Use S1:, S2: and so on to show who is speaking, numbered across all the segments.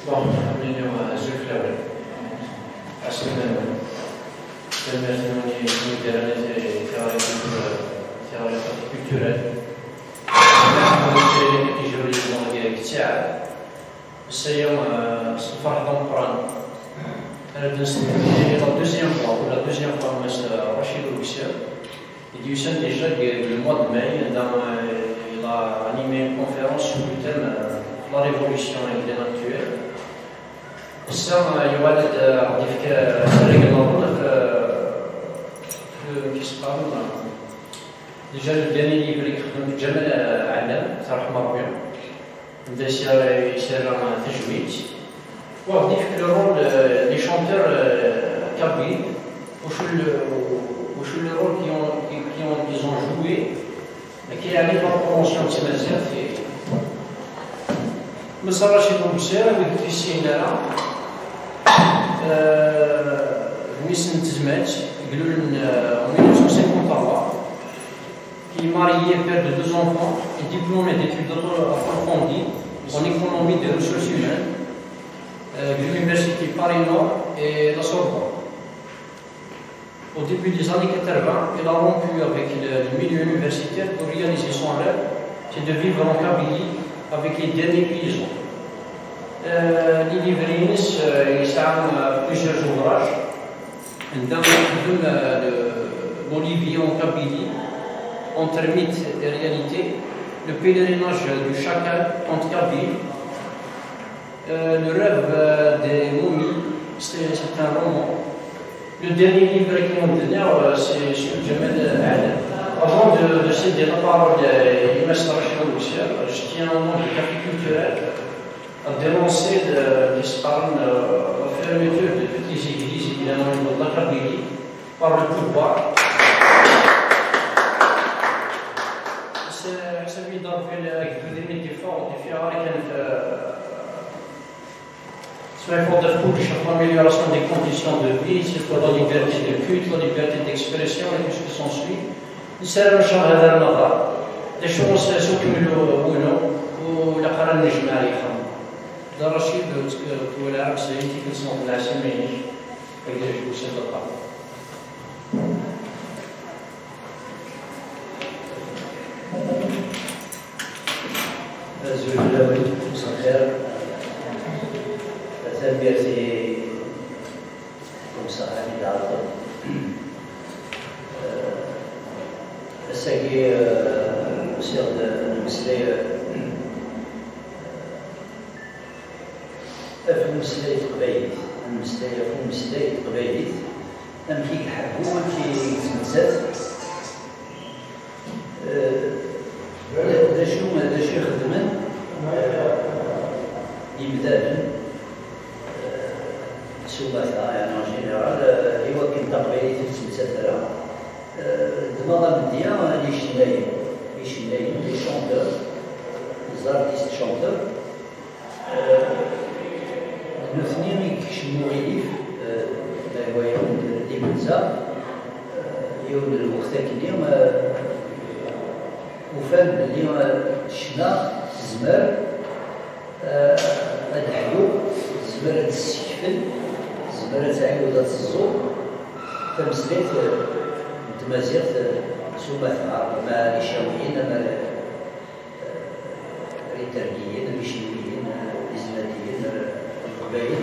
S1: Bon, اليوم الزوج الأول عشان تنمية ثيوري كولتورال كيجيو لي المونولوج تاعها بس اليوم الفرح دونقران أنا بالنسبة لي لا دوزيام فوا مس رشيد الوكسير Edison déjà le mois de mai, il a animé une conférence sur le thème la révolution intellectuelle. Ça, il y a des règlements qui se parlent. Déjà, le dernier livre écrit de Jamal Adam, Sarah Marbian, il s'est un tajwid. On dit que le rôle des chanteurs kabyles, le rôle qu'ils ont joué, mais qui est allé par promotion de Tmazigh. Mais ça va chez nous, avec Christine là. Louis Ntizmet, en 1953, qui est marié, père de 2 enfants, et diplômé d'études approfondies en économie des ressources humaines de l'Université Paris-Nord et la Sorbonne. Au début des années 80, il a rompu avec le milieu universitaire pour réaliser son rêve, c'est de vivre en Kabylie avec les derniers paysans. Les livrines, il s'arrêtent plusieurs ouvrages. Dans l'Olivier en Kabylie, entre mythe et réalité, le pèlerinage du chacal entre Kabyles, le rêve des momies, c'est un roman. Le dernier livre qui m'a donné, c'est sur Jamal Adam. Avant de céder la parole à Younes Rachid Al-Woussier, je tiens au nom du Café culturel à dénoncer la fermeture de toutes les églises évidemment de la Kabylie par le pouvoir. C'est lui avec des efforts de faire pour l'amélioration des conditions de vie, c'est pour la liberté de culte, la liberté d'expression et tout ce qui s'ensuit. نسال شهر هذا النظر لشو سيكملوا ولا قرن نجمع عليهم ده رشيد ولا عكس انت كنت العسمين يقدر يكون صدقه الزوج الاول مساء الخير تربيتي مساعدة دارته الساقي سير المسلية في المسلية قبيليت المسلية في المسلية قبيليت أم كي يحبون كي يتمسات دا شو يخدمن يبدأ سوباثا يعني en général هو كي تقبيليت في المسلسل دماغ مديا لي شنايين لي شونتور لي زارتيست شونتور الاثنين يكشموا غيف هو يوم لي بنزا يوم الوقت كنيوم وفهم بلي شنا زمر الحلو زمر السكفل زمر تعيود الزور تمسليت تمازيغ سوباثا مع الشاويين مع الريتركيين البشيويين الإزلاتيين القبائل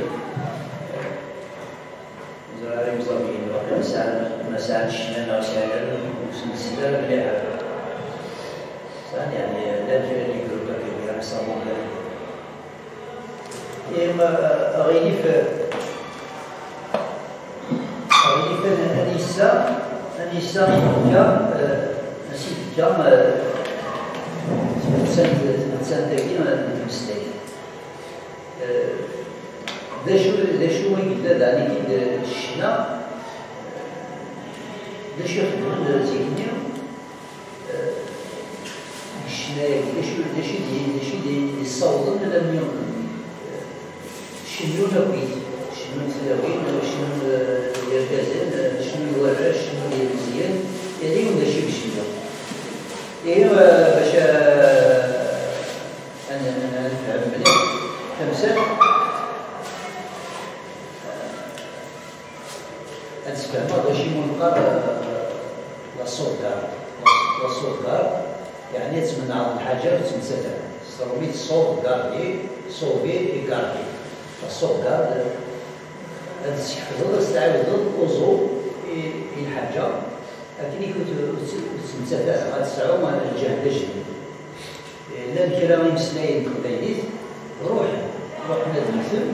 S1: زراري مزامين مساعد الشنان وسائل وسلسلة مليحة يعني لا تجري جروبا كبيرة صامون غيلي النساء تمسلتين المسلمين دا شو يقدر يعني كي الشنا دا شو يخدمون زيني الشنا دا شو يصوتون لم يكن شنو نقيت شنو تلاوين شنو يركزين شنو يورش شنو يمزيان يعني ولا شي بشي ايوا باش انا نفهم مليح تمثال
S2: زعما باش ينقر لا سوغار يعني تمنع الحاجه وتمسكها سروميت سوغاردي سوفي اي كاردي لا سوغار هذا الشيء خصو تعاود اوزو الحاجه لكن كنت تمسكها غتسعو على الجهد الجديد لا الكلام يمسلاين قبيليت روح نادمثل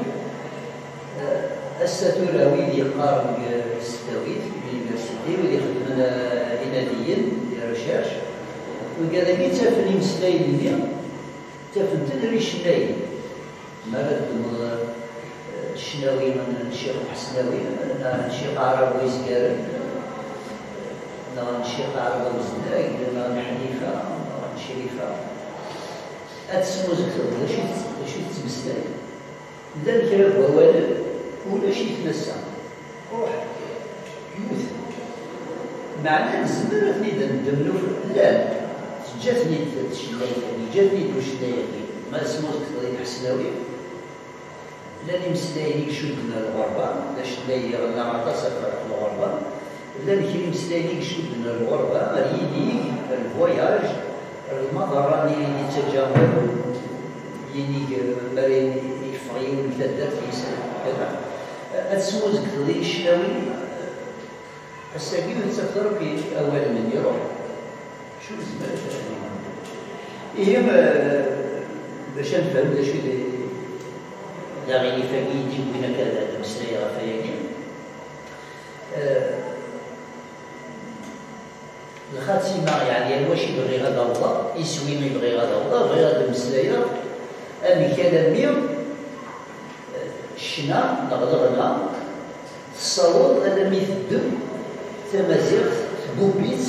S2: الساتوراوي اللي يقارن الستاويت في اليونيفرسيتي واللي يخدم اناديا ديال ريشيرش وقال لي تافن يمسلاين اللي تافن تدري شناين مرات الشناوي من الشيخ حسناوي الشيخ عرب ويزكارن الشيخ عرب وزناك حنيفه شريفه هاد السموز كتب شي تمسلاي لا الكلام هو والد ولا شي يتمسى روح يوث معناه الزمر ثني ندمنو لا جاتني الشنايه جاتني الشنايه ما سموز كتب حسناوي لا مسلايني شدنا الغربه لا شنايه لا معتصر في الغربه لا اللي مسلايني شدنا الغربه ريدي الفواياج المظهر راني يتجاوب يني مرين يفغيون ثلاثة كذا السموز كذي الشناوي الساكين تسافر في أول من يروح شو زمان هي باش نفهم شو لا غير فاقي يجيب لنا كذا مسلاية غفاياكي الخاتمة يعني واش يبغي غدا الله يسوي ما يبغي غدا الله بغي غدا المسلاية أمي كان ميم الشنا نغلغنا الصالون أنا مي تدم تمازيغ تبوبيت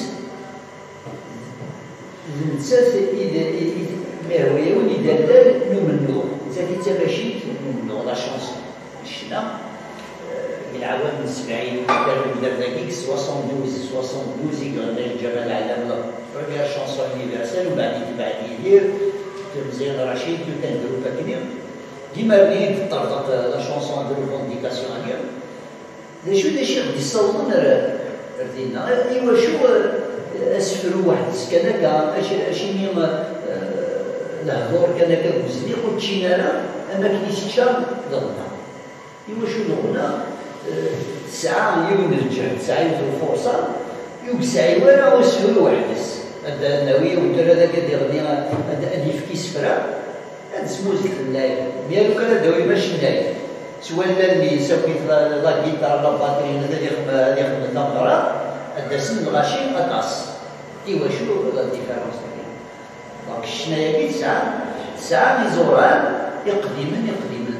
S2: نتسات إذا ما هو يوني دلال نمنو زادي تماشيت نمنو لا شونس الشنا العوام من 70 كانوا بداو داكيك 72 يقرا جمال العالم ربي الشانسون يونيفرسال وبعد يدير مزيان رشيد كنديرو كاكني ديما بغيت تطرق لا شونسون دو ريفونديكاسيون ديال شو غادي يصوتون ردينا ايوا شو اسفروا واحد السكنه اشي ميم الهضور كان كوزني قلت شينا اما كنيسيتشا ضغطنا ايوا شو الغنى ساعة يوم الجهد ساعة يوم الفرصة يوم ساعة وانا وسهل وحدس هذا النووي ودر هذا قد يغني هذا يفكي سفرة هذا سمو زيك النايب ميالو كان داوي باش النايب سواء اللي سويت لا جيتار لا باتري هذا يخدم النظرة هذا سن الغاشي قطاس ايوا شنو هذا الديفيرونس دونك الشنايا ساعة يزوران يقدمن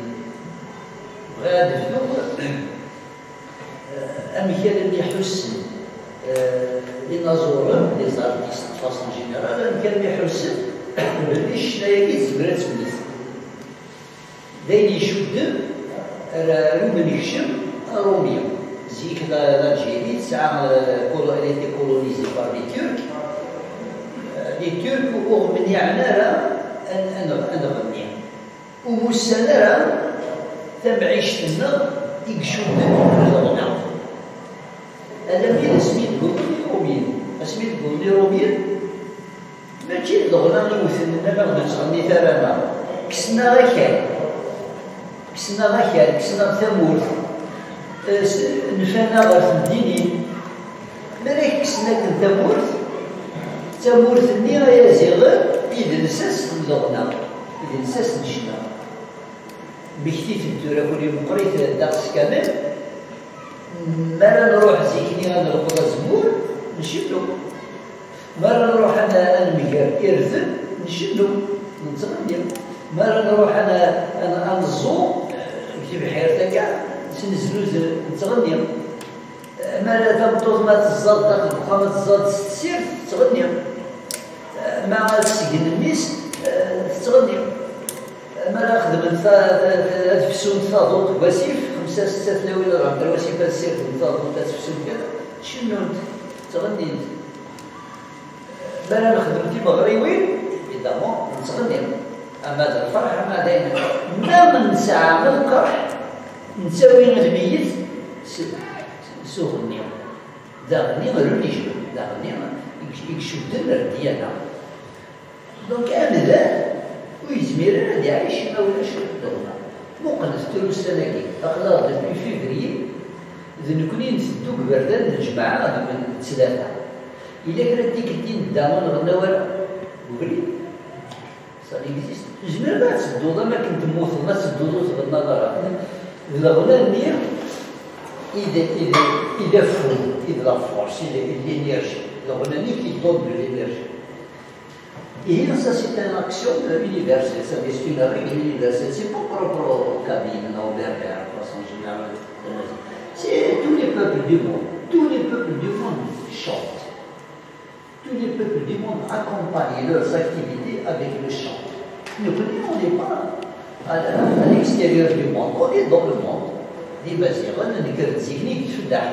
S2: غادي أمي كان اللي يحسن لنازورا لي زارتيست فاصون جينيرال كان يحسن بلي الشنايا تزبرات مليح داين يشد رومن يكشم روميا زيك الجيري تسعة اللي تي كولونيزي بار لي تورك لي تورك ومن يعنى نغني ومسنرا تبعيش لنا يكشد الغنى هذا مين سميت رومين سميت رومين ماشي الغنى اللي مثلنا ما نقدرش نغني ثمنها كسنا غير كسنا ثمور نفانا غير الدينين مالك كسنا ثمور النية يا زغر يدنسس الغنى يدنسس نشنا بكتيت الدورة كل يوم قريت درس كامل مرة نروح زيكني أنا نرقد زبور نشدو مرة نروح أنا ميغار إرثن نشدو نتغني مرة نروح أنا نزو كيف حيرتك كاع نزلو نتغني مرة تبطل ما تزاد تبقى ما تزاد تسير تغني مع تسجن الميس تغني مرة خدمت فسون تفاضل وسيف 5 6 تلاوين راه وسيف السير تفاضل تفسون كذا شنو تغني مرة خدمتي مغربي ايضامون نتغني اما هذا الفرح ما دايما ما من ساعة من القرح نساوي غدميت سوغني داغني رونيجو داغني يكشدن الديانة دونك أمذا ويزمير أنا يعيش ما ولاش الدولة مقنس تروس سناكي أخلاق في فيفري إذا نكوني نسدو ببردان الجماعة من ثلاثة إلا كانت ديك الدين دامون غدا ولا وبري صار إكزيست زمير ما تسدو ما كنت موت ما تسدو بالنظر إذا غدا النية إذا فون إذا لا فورس إذا الإنرجي إذا غدا النية كي donne de l'énergie. Et ça, c'est une action universelle, c'est une règle universelle. C'est pas propre au Kabyle, au Berbère, de façon générale. C'est tous les peuples du monde. Tous les peuples du monde chantent. Tous les peuples du monde accompagnent leurs activités avec le chant. Nous, on n'est pas à l'extérieur du monde, on est dans le monde. دي مزيغا نقدر تزيكني تفدحت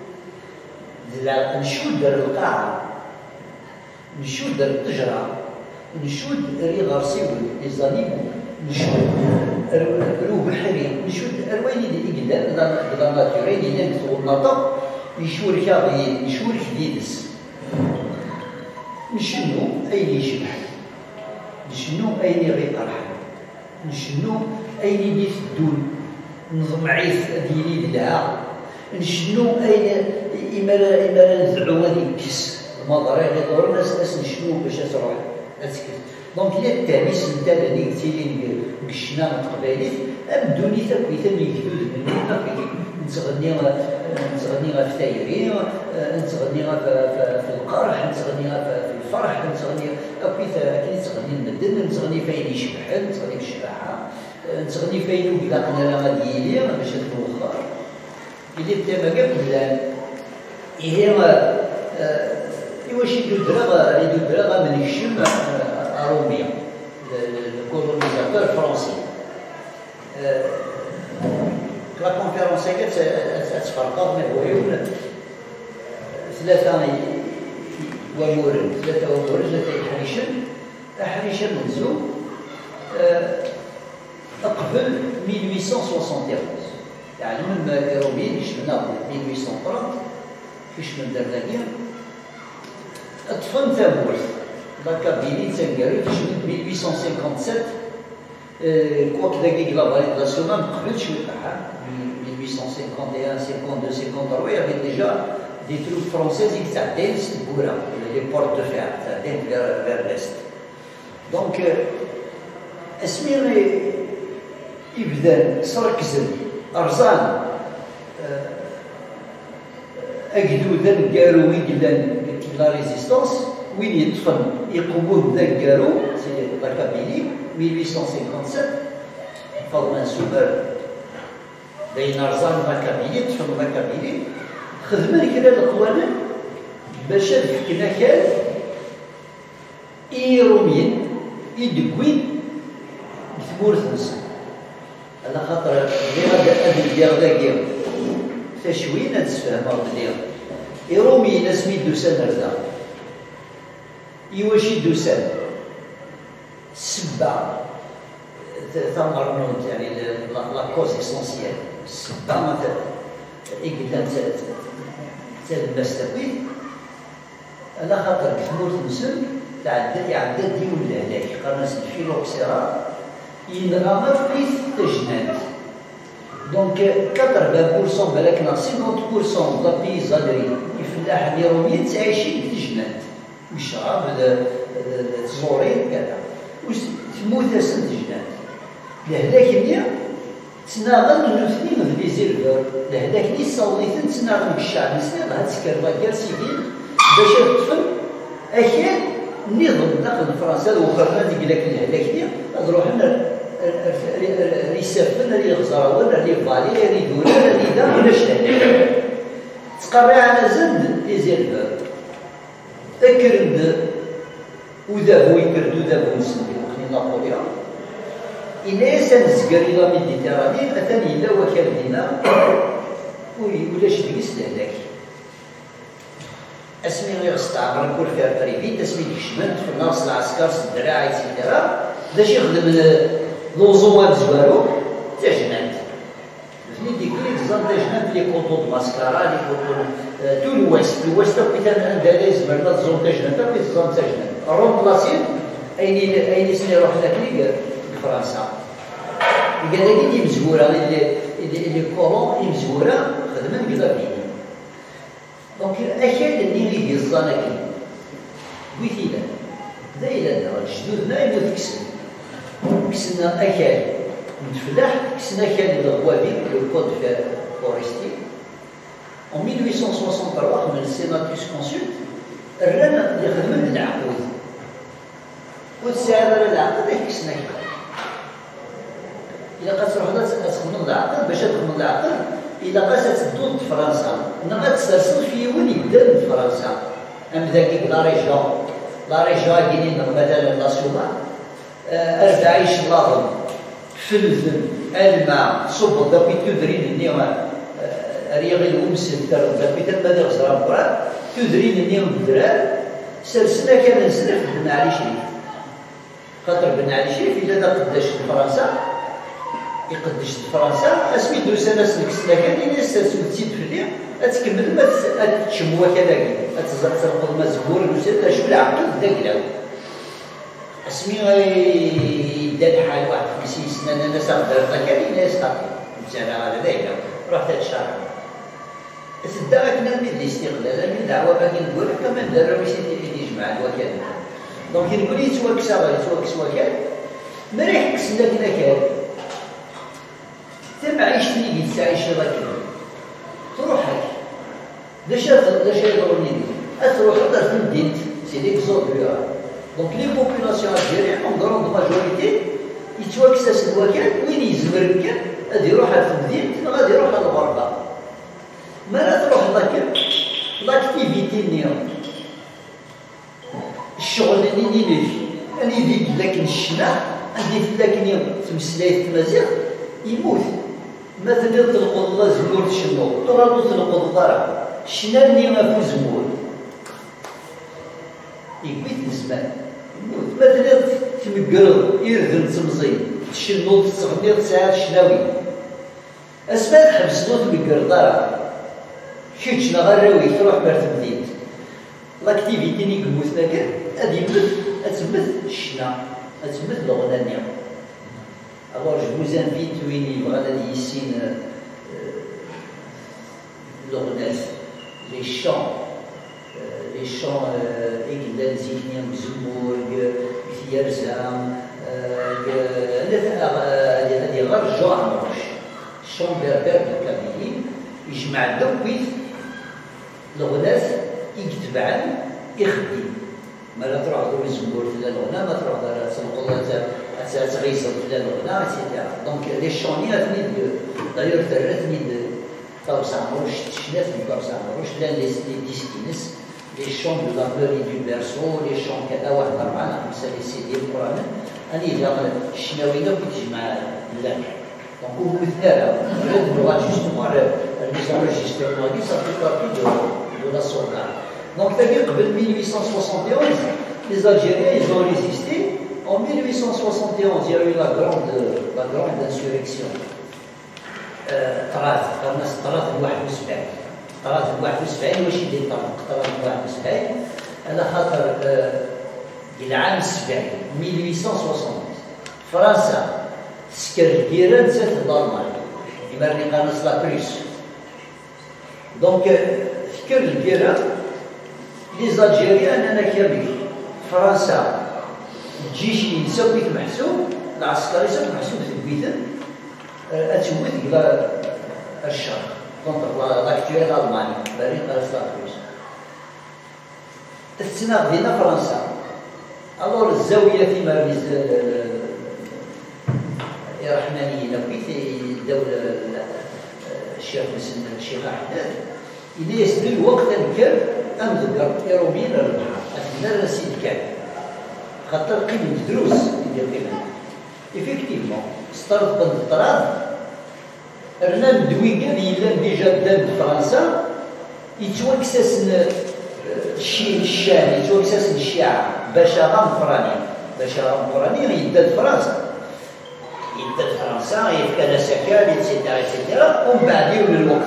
S2: نشود القاعة نشود التجرة نشود ريغارسيو لي زانيمو نشود روح بحري نشود الوين اللي يقدر لا ناتورين اللي نسو النطق نشور كاغيين نشور كديدس نشنو اين يشبح نشنو اين يغيطرح نشنو اين يفدون نظم عيف ديالي لها نشنو اين إما نزعو هذيك الكس المضرة اللي دور ناس نشنو باش تروح تسكت دونك إلا التاميس نتا اللي قلتي لي قشنا تقباليت أبدوني تاكويتا اللي يكتوز مني نتغني في تايرين نتغني في القرح نتغني في الفرح نتغني أكويتا أكيد نتغني المدن نتغني فين يشبح نتغني في الشباحة نتغني فين وقلاقنا لا ديالي باش نتوخر إلي بدا ما قبل هي واش يدو من الشم أروميا الكولونيزاتور فرنسي لا كونفيرونس هكا تفرقات من الويول ثلاثة ومورد ثلاثة يحريشن منزو قبل 1871 يعني من الروميين يشمنا 1830 كيشمن درداكيا طفن ثامورث لا كابيني تسنقاري تشمن 1857 كوك داكيك لا فاليداسيون ما قبلش وقعها 1851 52 53 يافي ديجا دي تروب فرونسيز يتعدين ستبورا لي بورت دو فير تعدين فير ليست دونك اسمي يبدا سركزن ارزان اجدودا قالوا ويقلان لا ريزيستونس وين يطفن يقومون ذاك قالوا سي لا كابيلي 1857 فاطمه سوبر بين ارزان لا كابيلي طفن لا كابيلي خدمنا كذا القوانين باش فكنا كان ايرومين يدقوين بثمورث على خاطر هذا ديال تشوين هاد السفهمة ديال يرومي ناس ميدو سنة ردا يواشي دوسان السبة ثمرنوت يعني لا كوز اسونسيال السبة مثلا إقدام تاع الناس تاكويت على خاطر تموت نسل يعدد ديول الهلاك قرناس الفيلوكسيرا ينغامر في تجنات دونك 80% بالك 50% دا بيزادري الفلاح اليومي تعيشين في تجنات والشراب تزورين كذا تموت اسن تجنات الهلاك نيا تناغل نوثنين في زيرفر الهلاك ني صوليتن تناغل بالشعب نسني هاد سكرفا ديال سيفيل باش تطفل اكيد النظام داخل فرنسا وخرنا ديك الهلاك نيا نروح ريسافن ري غزراون ري فالي ري دولا ري دا ولا شتا تقري على زند لي زيرفر اكرد ودابو يكرد ودابو نسمي وقتي نابوليون إلا سنزكر إلى ميديتيراني أثني إلا وكال دينا ولاش ديس لهلاك اسمي غير استعمر نقول فيها بريفيت اسمي كشمنت في الناس العسكر الدراع ايتترا باش يخدم لوزوان زوارو تاجنات فهمتي ديك لي زان تاجنات توت لي كونطون دو ماسكارا لي كونطون تو الويست مثلا اندلس مرنا تزون تاجنا في تزون تاجنا روم بلاصين اين سني روح لك فرنسا قال لي اللي مزوره اللي كولون اللي مزوره خدمت كذا فيني دونك اكيد اللي غير يزانا كي بغيتي لا دايلا جدودنا يموت كسنا اكل متفلاح كسنا كان الغوابي لو كود فورستي en 1863 من السيناتوس كونسولت الرانا يخدم بالعقود وتساعد على العقد كسنا كذا إلا قاس روحنا تخدم العقد باش تخدم العقد إلا قاس تدوز فرنسا أنا غتسترسل في وين يبدا فرنسا أم ذاك لا ريجيون كاينين مثلا لا سوما 40 لاظم فلفل الماء صب داك تدرين النيوان ريغي الومس تاع داك تما غزرا القران تدرين النيوم الدرار سلسله كان نسلف بن علي شريف خاطر بن علي شريف الا قداش فرنسا يقدش فرنسا اسمي دوز ناس الكسله كان يسترسل تزيد في الليل تكمل ما تشموا كذاك تزرق المزبور وسير شو العقل داك لاو اسمي دار حال واحد 50 سنه انا صغير كاين ناس خاطي مثلا على ذاك رحت هاد الشهر تداركنا من الاستقلال من دعوه باقي نقول كمان دار ماشي يجمع الوكاله دونك نقول لي توكس وكال مريح كسنا كنا كان تما عيشتني قلت تعيش هكا تروح هكا باش يضرني تروح تقدر في مدينة سي ليكزومبل ريال دونك لي بوبولاسيون الجيريان اون غروند ماجوريتي يتواكساس الوكال وين يزمر كان غادي يروح في مدينة غادي يروح للغربة مرة تروح لاكتيفيتي نيوم الشغل اللي ندير أنا يديك لكن الشنا عندي لكن يوم تمسلايت مزيغ يموت مثلا تلقوا الله زمور تشنو ترادو تلقوا الضرب الشنا اللي ما في زمور يقبيت الزمان يموت مثلا تمقرض يردن تمزي تشنو تستغني ساعات شناوي اسماء تحبس نو تمقرض ضرب شيتش نغراوي تروح بارت مدينة لاكتيفيتي اللي يموت لك غادي يموت أتمت الشنا أتمت الغنانية alors je vous invite وين يبغى غادي يسين l'ornès les chants إقلال زينيا مزمور يرزام هذه غير جوع مروش الشون بربر الكاملين يجمع دويت الغناس يكتب عن يخدم ما لا تروح دور الزمور في الغناء ما تروح تنقل تغيصر في الغناء اكسيتيرا دونك لي شونيات دايوغ ترتني طابس عمروش تشنات من طابس عمروش لان لي ديسكينس لي شون دو لا بلوري دو بيرسو لي شون كذا واحد 4 5 لي سيدي القران اني جا الشناوينا كتجمع لا دونك مثلا رد لغه جوستومون لي زونجيسترمون دي صافي بارتي دو لا سوكار Donc, en 1871, les Algériens ils ont résisté. En 1871, il y a eu la grande insurrection. طرات 71 ماشي ديال طرات 71 على خاطر العام 70 1870 فرنسا سكر الجيران نسات الألمان يمرني قناص لابريس دونك سكر الجيران لي زالجيريان انا كامل فرنسا الجيش يسوي محسوب العسكري يسوي محسوب في البيتن اتوت الى الشرق كونتر لاكتويال المانيا برين قالت لابريس تسنى دينا فرنسا الور الزاويه فيما الرحمانيين في الدوله الشيخ مسلم الشيخ احمد إذا يسبل الوقت الكل أمذكر يرومين البحر أثناء رسيد كان خاطر قيمة دروس اللي قيمة إفكتيفمون ستارت بند الطراف رنا ندوي كاع يلان ديجا دان فرنسا يتوكساسن الشام يتوكساسن الشيعة بشارة مفراني يداد فرنسا يفكا سكان إتسيتيرا ومن بعد يولي الوقف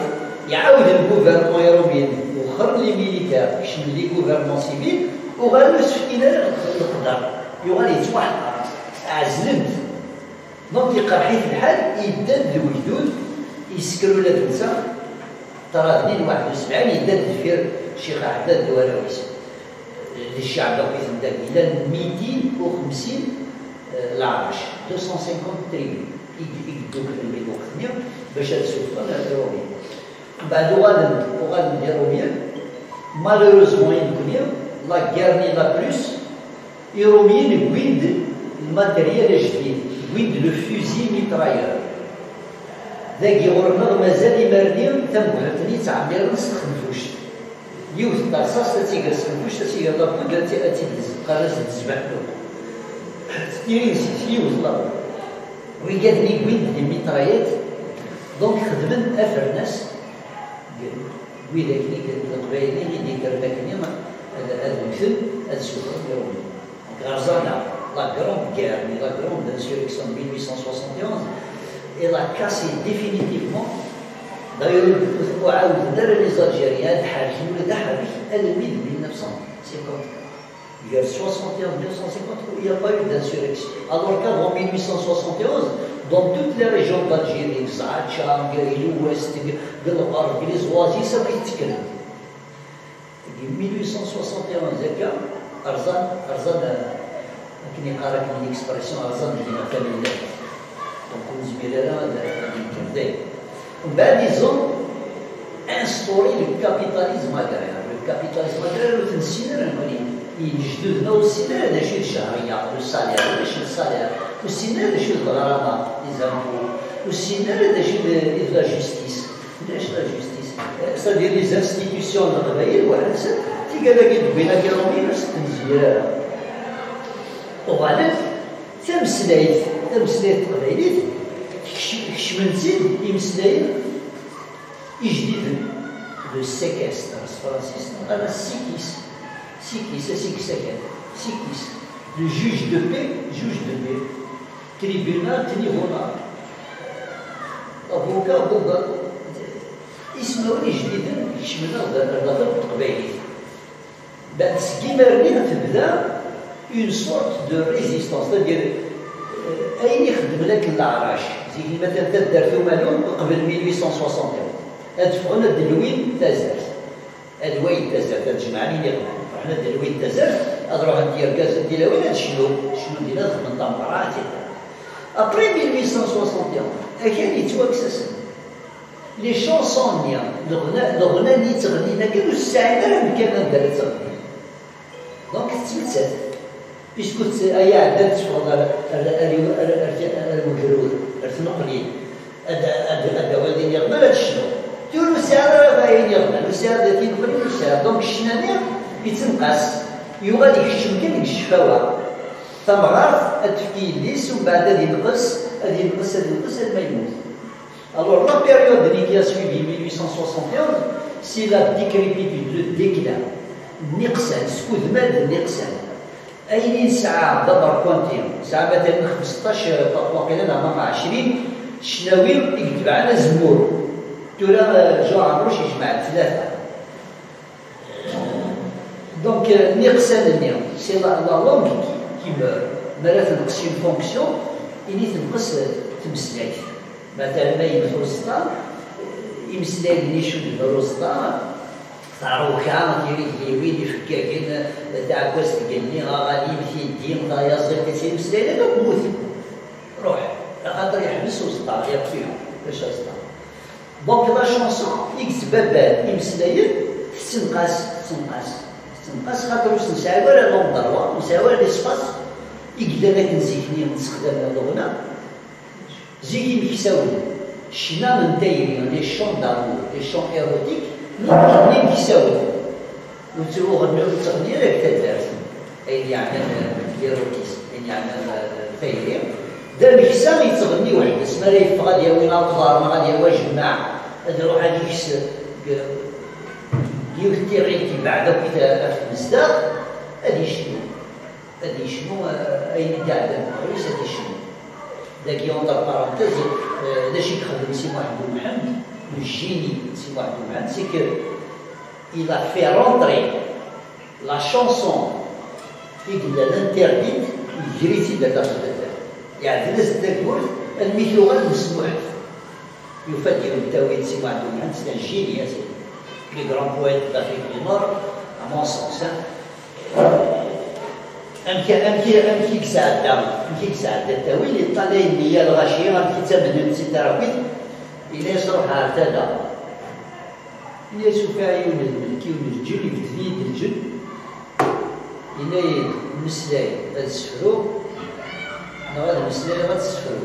S2: يعاود الجوفرمون يروميين وخر لي ميليتير يشمل لي جوفرمون سيفيل وغادي يسفكينا القدر يغادي يتوحد عزلت دونك يقرحي في الحال يداد الوجدود يسكروا لا تنسى ترى 71 يداد دفير الشيخ عداد دوراويس للشعب دوك ذاك الى 250 العرش 250 تريبي يقدوك الميلو خدمه باش هاد السلطان الروميين من بعد وغادي الروميين مالوروزمون يمكن لا غيرني لا بلوس الروميين كويند الماتيريال الجديد كويند لو فوزي ميترايور ذاك يغرنا مازال يمرني تنبعثني تعمير نستخدموش يوث طاساس تيقرا نستخدموش تيقرا لابد تيدز قراص تزبح له ستيرين يوث لابد ويقادني كويند لي ميترايات دونك خدمن افرناس ويداك القبايلي اللي داير داك اليوم هذا المثل هذا السلطان الرومي غرزانا la grande guerre, la grande insurrection de 1871, elle a cassé définitivement. D'ailleurs, les Algériens, elle mis 1950. Il y a 61, 1950 où il n'y a pas eu d'insurrection. Alors qu'avant 1871, dans toutes les régions d'Algérie, Zaatcha, l'Ouest, l'Arab, les Oasis, ça va être calme. 1871, Arzan, كني قارك من اكسبرسيون ارزان اللي ما كان لا دونك زميلة كذاب ومن بعد يزون انستوري لو كابيتاليزم اغرير لو كابيتاليزم اغرير تنسينا نقولي يجددنا والسينا هذا شي الشهرية والسالير هذا شي السالير والسينا هذا شي الغرامة لي زامبو والسينا هذا شي لا جوستيس علاش لا جوستيس سادير لي زانستيتيسيون القبايل واحد تيقال لك بينا كيرومي باش تنزل وغادي تمسلايت قبايليت كشمنتي يمسلايت يجدد لو سيكستر فرانسيس انا سيكيس لو جوج دو بي تريبيونال تنيفونال افوكا ضد اسمه جديد كشمنا الغدر القبايليت بعد سكيمرني تبدا une sorte de résistance, c'est-à-dire أين يخدم لك الأعراش زي مثلا تدرتو مالون قبل 1861 هاد فغنا دلوين تازرت هاد وين تازرت هاد جمعني اللي رحنا دلوين تازرت هاد روح ندير كاز ديال وين هاد شنو دينا خدمت طمرات ابري 1861 كان يتواكسس لي شونسونيا الغناء اللي تغنينا كانوا الساعه راه كان دارت تغني دونك تمثل بيسكوت أي عدد تفضل المجرور النقلي الدوالين يغنى لا تشنو تقولوا سعر باين يغنى السعر ذاتي نقلي السعر دونك الشنانير يتنقص يغادي يكشم كان الشفاوة ثمرات التفكير ليس ومن بعد هذه ينقص هذه ما يموت alors la période qui a suivi 1861 c'est la décrépitude le déclin نقصان سكوت ماد نقصان أين ساعة دبر كونتين ساعة مثلا 15 واقيلا مع 20 شناوي يكتب على زمور ترى جو عمروش يجمع ثلاثة دونك نقصان النيم سي لا لونغ كي مور مرات تنقص اون فونكسيون إني تنقص تمسلايت مثلا ما يمثل يمسلاي لي شو الروسطا تاروكا ديري وين يفكاكين تاع كواس تقلني غادي يمشي يدين غا يصير كثير مسلايل هذا موت روح خاطر يحبس وسطا يطفيهم باش يسطا دونك لا شونسون يكتب باب يمسلايل تنقاس خاطر واش نساوي ولا لون ضروا نساوي ليسباس يقدر لك نزيكني نستخدم الغنى زيكي مكساوي شنا من دايرين لي شون دامور لي شون ايروتيك اللي كيساوي وتسوو غنيو التغنية لا كتدارت أي يعني الإيروتيس أي يعني الخيرية دار مكسا يتغني واحد اسمها لا يفقى غادي وين الأخضر ما غادي واجب مع هذا روح غادي يكس يوتيريتي بعد وكذا في المصداق هادي شنو أين قاعد المغرس هادي شنو داكي اونتر بارونتيز هذا شي كيخدم سي محمد le génie de Simon Abdouman, c'est qu'il a fait rentrer la chanson qui l'interdite, il grise de la يعني الناس تقول الميثوغال مسموح يفدي التاويل سيمون عبدالمنعم سي ان جيني لي غران بويت d'Afrique du Nord à mon sens امكي كساعد التاويل الطالع اللي هي الغاشيه الكتاب من سيتراكويت الى يصرح هكذا يشوف عيون الملكي والجن يفتيد الجن الى مسلاي هذا السفرو هذا المسلاي غادي تسفرو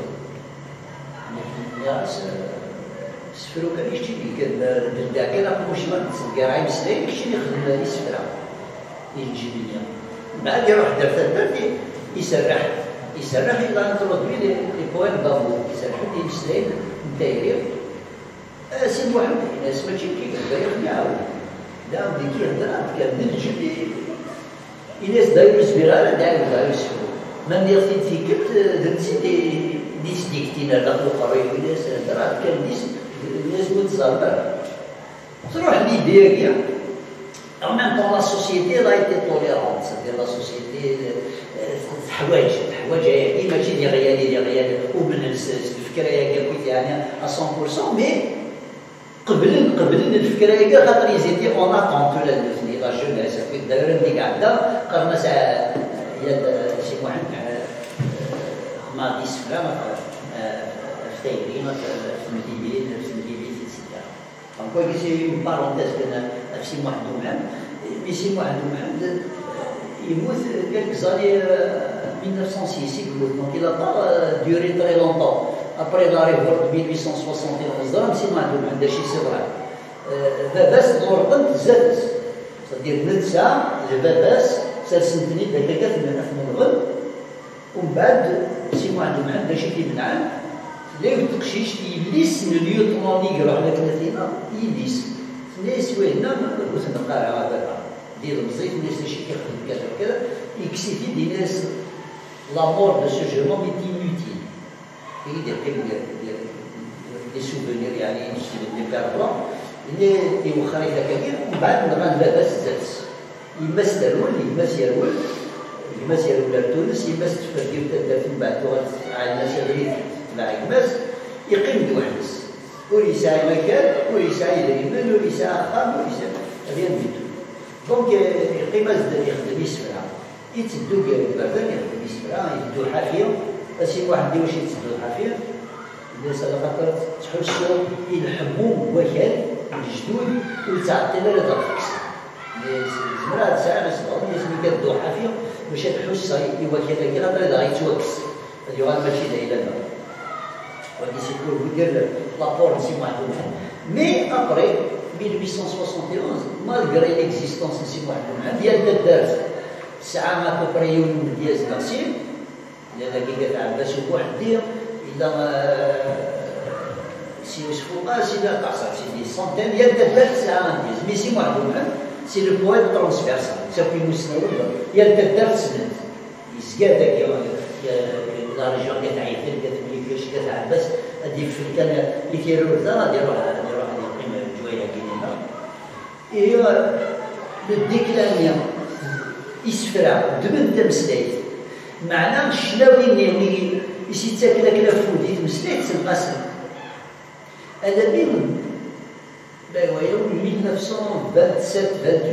S2: السفرو كان يشتي بالدا كان نقولوا شي ما راعي مسلاي داكشي اللي يخدم يسفرها الجبنيه من بعد يروح درت يسرح الى انترودوي لي بويم دافور يسرح لي مسلاي دايرين سي محمد الناس ماشي كيف يخدعوا دا بدي كيهضر كان نجي الناس دايروا الزبيره دايروا يسفروا من يغسل فيكت درتي ديس ديكتينا داخل قريب الناس هضرات كان ديس الناس متزربه تروح ليبيريا en même temps la société elle a été tolérante c'est-à-dire la société الحوايج كيما تجي دي غيالي ومن الفكره كاع يعني 100% مي قبل الفكره كاع خاطر يزيد اون اتون كو لا جونيس دايرين ديك عندها قرنا ساعه سي محمد ما ديس فلان فتايرين في المدينه etc. Donc c'est une parenthèse de سي محمد محمد مي سي محمد محمد يموت quelques années 1906 donc il a pas duré très longtemps après la révolte de 1871 ضرب سي محمد محمد شي صغار باباس ضربت زادت c'est-à-dire نتسع لباباس سلسلتني دقيقة من الغد ومن بعد سي محمد محمد شي كيبنعم لا يتقشيش يليس من اليوتروني يروح لك ثلاثينة يليس الناس وهنا كنت نقرا هذا ديال المزيت الناس شي كيخدم كذا وكذا يكسيتي دي ناس لا مور دو سو جيرون مي انوتيل يدير دي سوفونير يعني دي كاربون اللي يوخر هذاك كاين ومن بعد نغان لاباس زاد يماس دارول يماس يرول لتونس يماس تفرديو تدافع من بعد على الناس اللي مع يماس يقيم دوحدس وليسا مكان وليسا يدريمن وليسا خام وليسا ريان بيتو دونك يقيم يخدم يسفرها يتدو البردان يخدم يسفرها يتدو حافيه اسي واحد ديوش يتدو حافيه الناس على خاطر تحسوا يلحموا وكال الجدود وتعطي لا تفكس زمرات ساعه صغار الناس اللي كتدو حافيه باش تحس يوكل كي خاطر هذا غيتوكس هذه ماشي دايره ودي سي بور vous dire l'apport de Simon Abdouman. Mais après 1871, malgré l'existence de Simon Abdouman, il y a des درس ساعة ما كوبريون من دياز ناسين لأن كي تاع عباس واحد دير إلا سي يوسف وقاس إلا تعصر سي دي سونتين il y a des درس ساعة ما دياز مي Simon Abdouman سي لو بويت ترانسفيرسال سافي مسنون il y a des درس سنت يسقى داك لا ريجيون كتعيط كتولي كاش كتعبس هادي الفلكان اللي كيروح دا غادي يروح يقيم جويه كاينه هي لو ديكلانيا يسفرع دبن تمسليت معناه الشلاوي اللي يسي تاكل كلا فودي تمسليت تنقسم هذا من يوم 1927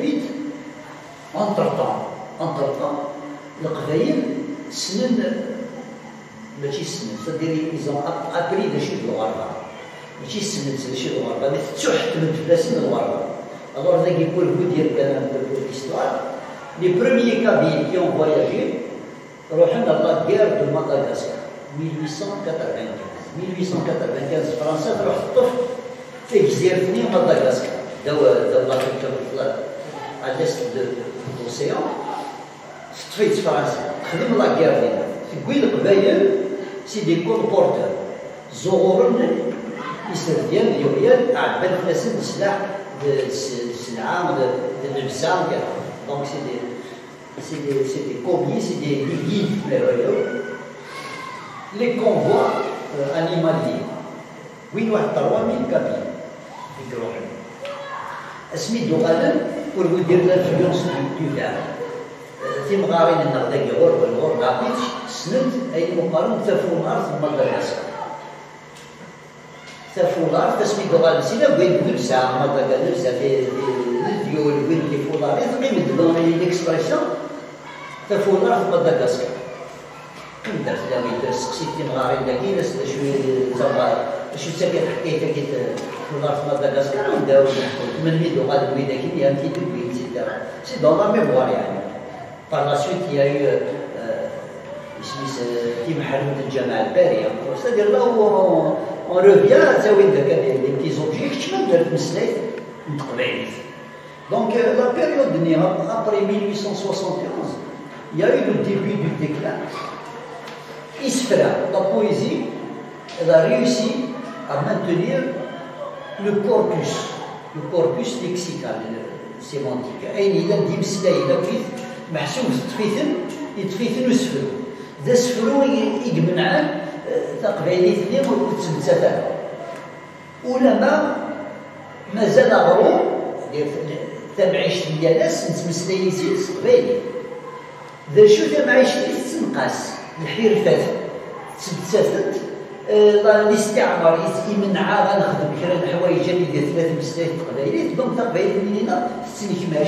S2: 28 انتر طون القبايل سنن ماشي سنن صديري ايزون ابري داشي الغربه ماشي سنن داشي الغربه مي تحت من فلاسين الغربه الوغ ذاك يقول هو ديال كلام ليستوار لي بروميي كابيل كي اون فواياجي روحنا لا غير دو ماداغاسكار 1895 فرنسا تروح تطف في جزيره ثانيه ماداغاسكار داو لافريكا على الاست دو لوسيان تطفيت فرنسا خدم لا غير ديالها تقول القبايل سي دي كولبورتور زغورن يستخدم ديال عباد الناس السلاح السلعه البسام كذا دونك سي دي كومي سي دي غيد لي كونفوا انيمالي وين واحد 3000 كابين يقروحن اسميدو غادا ورغو يدير لانفلونس دو فعل تيمغارين النغدا غور والغور غابيتش سند اي مقارنة تفونار ثم مدغشقر تفونار تسميدو غادا سينا وين نبسا مدغشقر في الديول وين لي فولاري تقيم الدبلومي ليكسبريسيون تفونار ثم مدغشقر كم درت داوي سقسيت تيمغارين داكي ناس شويه زعما شو تسكت حكايتك كيت فولار ثم مدغشقر وداو من ميدو غادا وين داكي يا تي دوي اكسيتيرا سي دون لا ميموار يعني. Par la suite, il y a eu Tim Haroun al-Jama al-Bari. C'est-à-dire là où on revient à des petits objets qui sont de l'Islam. Donc la période après 1871, il y a eu le début du déclin. Isfra, la poésie, elle a réussi à maintenir le corpus lexical, sémantique. Il a dit محسوب يتفيثن وسفرو ذا سفرو يجمعان تقبيليت ليه وتسبتها ولما مازال غرو تمعيش ديال ناس نتمسلي يزيد قبيلي ذا شو تمعيش اللي تنقاس الحرفات تسبتات الاستعمار يمنعها غنخدم كرا الحوايج اللي ديال ثلاث مسلايات قبيليت دونك تقبيلي منينا تسنكماش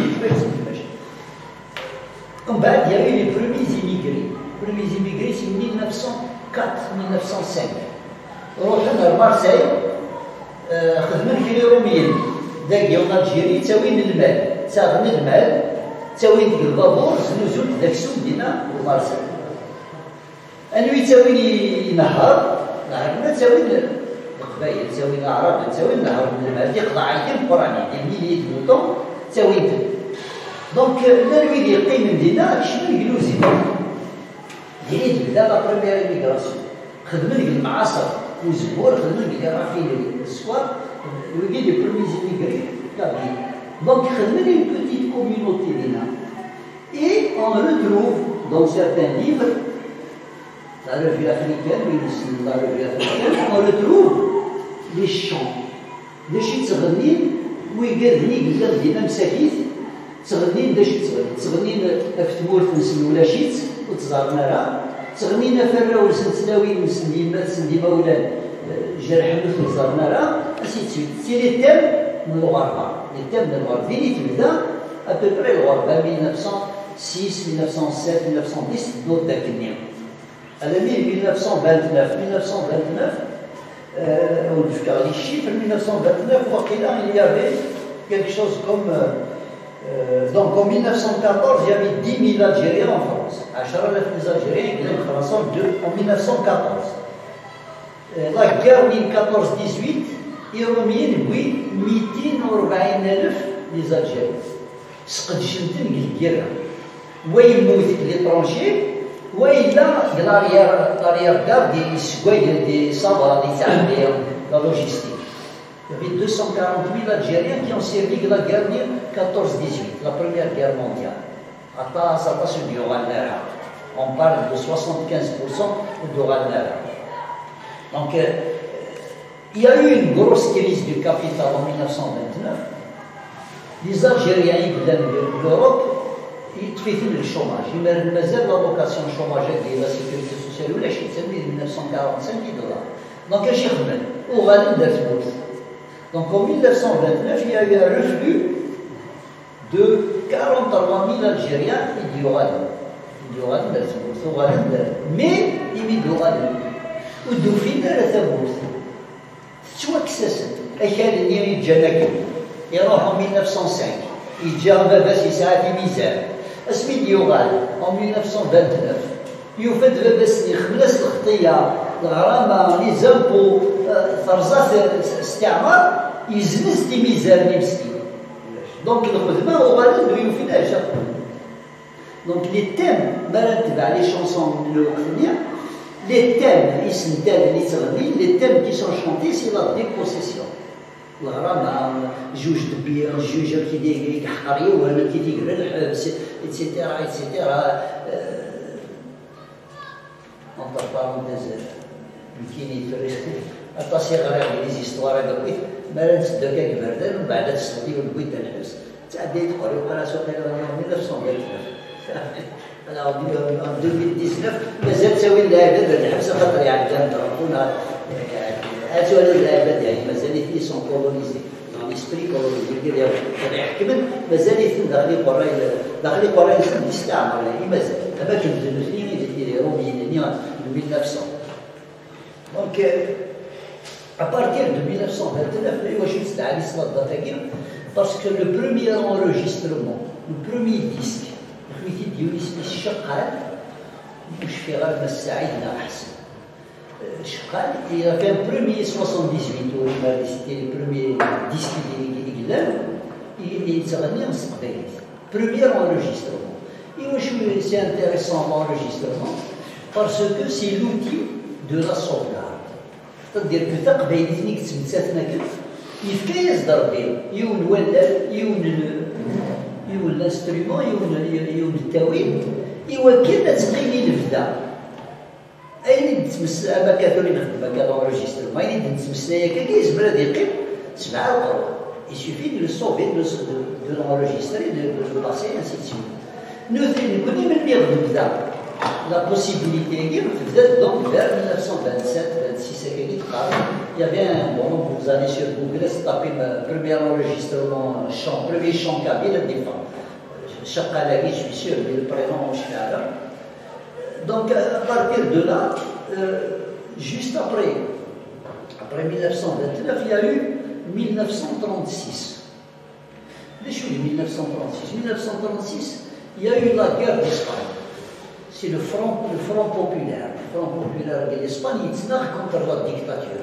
S2: Comme il y a eu les premiers immigrés. Les premiers immigrés, c'est 1904-1905. رحنا لمارسيل خدمنا كي روميين داكي الجيري تساوين المال تاخذنا المال تساوين ديك البابور نزول داك السوق ديالنا لمارسيل انوي تساوين نهارنا تساوين القبائل تساوين العرب تساوين نهار من المال يقطع عليك القراني ديال ميليت بوطون تساوين دونك لا نريد يقيم مدينة شنو يقولوا زيدان يريد بدا لا بروميير ايميغراسيون خدمنا ديك المعاصر وزبور خدمنا ديك رافين السوار ويجي لي بروميير ايميغري كابي دونك خدمنا ديك بوتيت كوميونيتي دينا اي اون retrouve dans certains livres la revue africaine la revue africaine on retrouve les chants les chants تغنين ويقردني قدام دينا مساكيت تغنين داش تغنين فتمور نسميو لاشيت وتزارنا راه تغنينا فرا وسنتلاوي مسنديما سندي مولان جرح مثل زارنا راه سي لي تيم من الغربه لي تيم من الغرب فين تبدا ابوبري الغربه 1906 1907 1910 دوت داك النيم على 1929 ونفكر لي الشيفر 1929 وقيلا il y avait quelque chose comme donc en 1914, il y avait 10 000 Algériens en France. 10,000 Algériens qui étaient en 1914. La guerre 1914-18, il y a eu 240,000 les Algériens. سقدشنتن الجيرة ويموت l'étranger وإلا l'arrière garde ديال السوايع ديال الصبرة ديال تعمير لا لوجيستيك. Il y avait 240,000 Algériens qui ont servi la guerre 14-18, la première guerre mondiale. On parle de 75% de Rannara. Donc, il y a eu une grosse crise du capital en 1929. Les Algériens de l'Europe, ils faisaient le chômage. Ils faisaient l'allocation chômage de la sécurité sociale, ou la Chine, en 1945 $. Donc, ils ont au Rallye de Donc en 1929, il y a eu un reflux de 43 000 Algériens et du Rwanda. Mais il y a ودوفين لا ثبوت تواكسست أكاد نيري جاناكي يروح en 1905 يجا باباس يسعى في ميزان اسمي ديوغال en 1929 يوفد باباس خملاس الخطية الغرامة لي زامبو فرزات استعمار يزنس دي ميزان مسكين دونك الخدمة هو غالب يوفينا جا دونك لي تيم ما نتبع لي شونسون الوقتية les thèmes اسم thèmes اللي تغني les thèmes qui sont chantés c'est la dépossession الغرامة جوج دبير جوج كي يحقر يوهن كي يقرا الحبس اتسيتيرا اتسيتيرا entre parenthèses كاين يفرق أتصيغ على لي زيستوار هذا بغيت ما نسد كاك بردان ومن بعد تسدي ونبغي تنحبس تعديت قريب وقال سوق اليوم 1929 أنا en 2019 مازال تساوي اللعبة الحبس خاطر يعدها تعرفونها هاتوا هذا اللعبة يعني مازال في سون كولونيزي dans l'esprit كولونيزي ديال يحكمن مازال داخلي قراي يستعمر يعني مازال أماكن الفلسطينيين اللي روميين 1900 donc à partir de 1929 واش تاع الإسلام داتاكير parce que le premier enregistrement le premier disque في ديونيس الشقال مش في غير مساعدنا أحسن الشقال il a fait un premier 78 c'était le premier disque اللي قلنا il تغني مستقبلي premier enregistrement et moi je c'est intéressant l'enregistrement parce que c'est l'outil de la sauvegarde c'est-à-dire que تقبيلتني كتب ساتنا كيف يفكا يصدر به يون ولد يون الانسترومون يون التاويل يوكل تقيني البدا اين نتمس اما كاثولي نخدم هكا لونجسترمون اين نتمس ليا كاكي يزبر هذا يقيم 7 القروه يسوفي دو صوفي دو لونجستري دو باسي انسي دو سويت نوثري نكوني من اللي غنبدا لا بوسيبيليتي هي بدات دونك vers 1927 26 هكاكي تقارب il y avait un bon vous allez sur Google tapez premier enregistrement chant premier chant kabyle à défense Chakalabi, je suis sûr, mais le prénom je suis là. Donc à partir de là, juste après 1929, il y a eu 1936. Les choses 1936. 1936, il y a eu la guerre d'Espagne. C'est le front populaire. Le front populaire de l'Espagne, il se contre la dictature.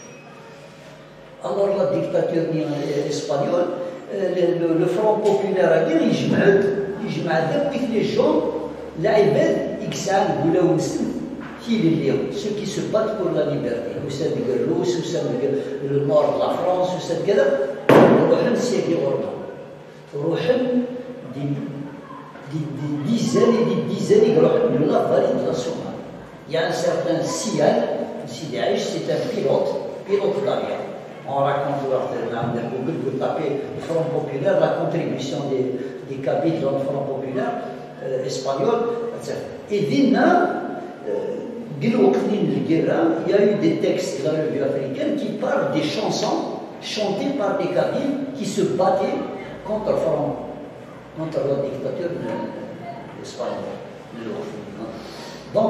S2: Alors la dictature espagnole, le front populaire a dit يجمع مثل les gens العباد يكسعان ولاو مسلم كي اليوم ceux qui se battent pour la liberté وسام الروس وسام النور de la France وسام كذا روحن سيكي غربا روحن دي ديزاني يروحن من لا فالي de la Somalie. Il y a un certain Siad Daesh, c'est un pilote d'avion. On raconte dans Google, vous tapez Front populaire, la contribution des Kabyles dans le Front populaire espagnol, etc. Et d'Inna, il y a eu des textes dans la revue africaine qui parlent des chansons chantées par des Kabyles qui se battaient contre la dictature espagnole. Donc,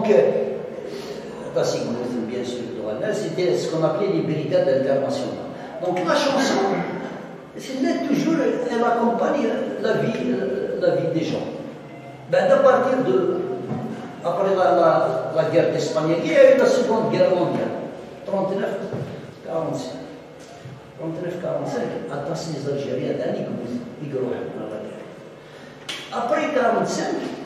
S2: bien sûr, c'était ce qu'on appelait les brigades internationales. Donc la chanson, toujours, elle accompagne la vie des gens. Ben, après la guerre d'Espagne, il y a eu la seconde guerre mondiale, 39-45. 39-45, attention les Algériens, ils dans la guerre. Après 45,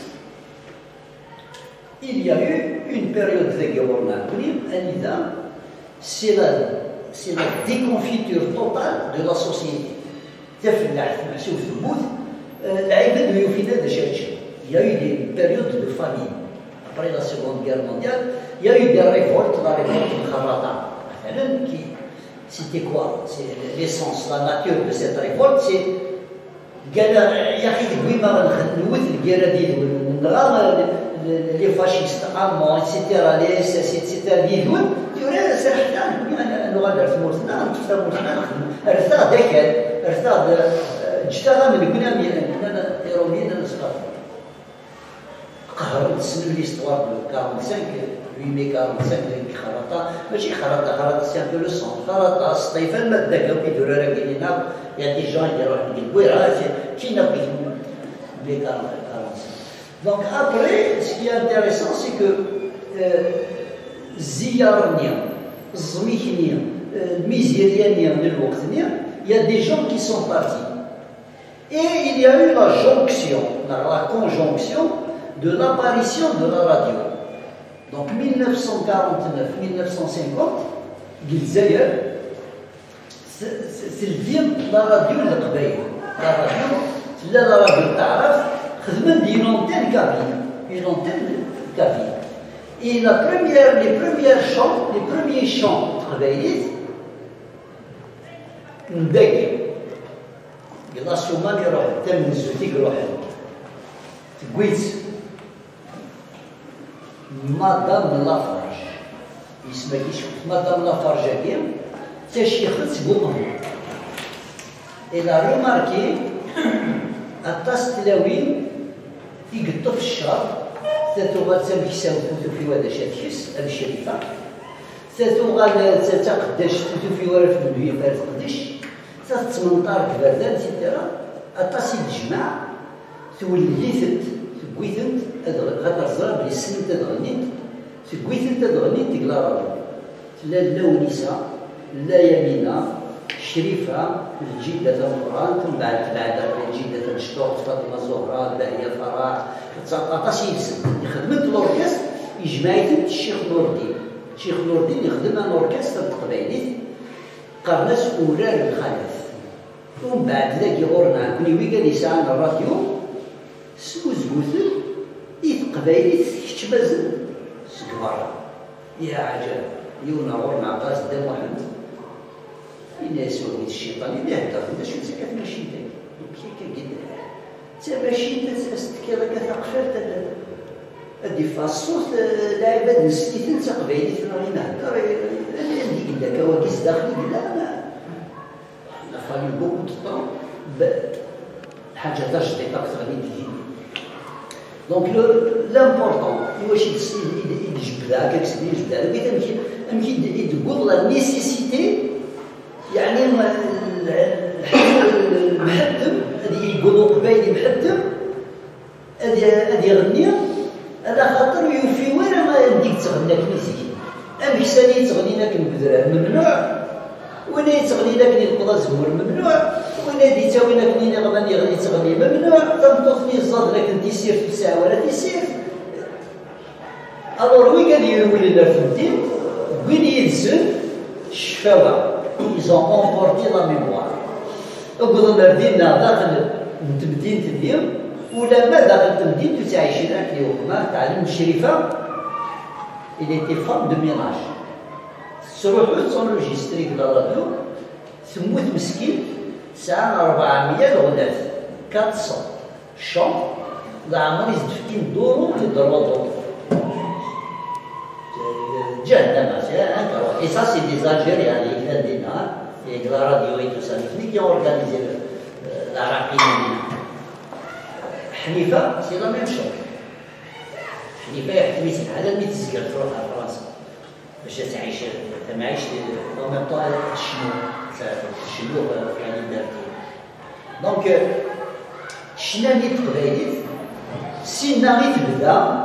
S2: il y a eu une période de guerre, c'est la déconfiture totale de la société. Il y a eu des périodes de famine. Après la Seconde Guerre mondiale, il y a eu des révoltes, la révolte de Kharata. C'était quoi? C'est l'essence, la nature de cette révolte, c'est les fascistes allemands, etc., les SS, etc., vivent. قهرت تسمى l'histoire de 45 8 mai 45 خرطة ماشي خرطة سي ان بو لو سون خرطة سطيفان ما داك بيدور راه كاينين يا دي جون يديروا البويرات كاين بغيت mai 45. Donc après, ce qui est intéressant, c'est que Ziyarnia, Zmichnia, Miziriania, il y a des gens qui sont partis. Et il y a eu la jonction, la conjonction de l'apparition de la radio. Donc 1949-1950, Gilzayer, c'est le bien de la radio de l'Aqbaï. La radio, c'est la radio de Taraf, c'est une antenne cabine. Et les premiers chants, les premiers شون تقبايليت نداكي قلاص يومان يروح تم نزوتيك يروح تقويت مدام لافارج يسمى كيش مدام لافارج هكيا تشيخت قوم إلا روماركي أطاس تلاوين يقطو في الشهر تاتوغال تمكساو تفوتو في ودا شاتكس الشريفة تاتوغال تقداش تفوتو في ورا في الدنيا فارس قداش تتمنطار كبردان تيترا أطاس يتجمع توليثت تقويثنت خاطر زرا بلي السن تدغنيت تقويثنت تدغنيت تقلا رابط لا ونساء لا يمينة شريفة الجدة القرآن ثم بعد الجدة الشطوط فاطمة زهرة باهية فرح أطاس يفسد خدمت الأوركستر يجمعيت الشيخ نور الدين الشيخ نور الدين يخدم الأوركستر القبايليت قرناس أورار الخلف ومن بعد ذاك يغورنا كوني ويقال يسعنا الراديو سوزوثل قبايليت كتبازن سكبار يا عجب يونا غورنا عباس دا محمد إلا يسوي الشيطان إلا هدر إلا شو تسكت ماشي كيف كده تماشي تستكيرا كثقفر أدي فاصوص لعبة نسيتن تقبيلي تنغي نهدر اللي قلنا كواكيس داخلي لا لا فالي بوكو دو طون حاجة تجدي أكثر من تجي دونك لامبورطون واش يجبدها كيكسبي يجبدها بغيت أمشي تقول لا نيسيسيتي يعني المحدم هذه يقولوا قبايلي محدم هذه يغني على خاطر يوفي وين ما يديك تغنى كنيسيك ام حساني تغني لك البذره ممنوع وين تغني لك القضاء زهور ممنوع وين دي تاوي لك ني غني يغني تغني ممنوع تنطفني الصاد لك انت سير في ساعه ولا تسير الور وين قال يروي لنا في الدين وين ينزل الشفاوه ils ont emporté la mémoire. وقضوا مردينا داخل مدينة اليوم ولما داخل مدينة تعيشنا اليوم ما تعلم الشريفة il était femme de ménage. تروحوا تنرجستري في الراديو تموت مسكين ساعة 400 الغلاف 400 شون العمر يزدفكين دورو تضربوا دورو جهنم et ça c'est des Algériens les grands dinars et la radio et tout ça qui ont organisé la rapine حنيفة c'est la même chose حنيفة يحتمي على الميت تزقر تروح على فرنسا باش تعيش معيش en même temps الشنو يعني دارتي دونك شناني تقبايليت سينا غير تبدا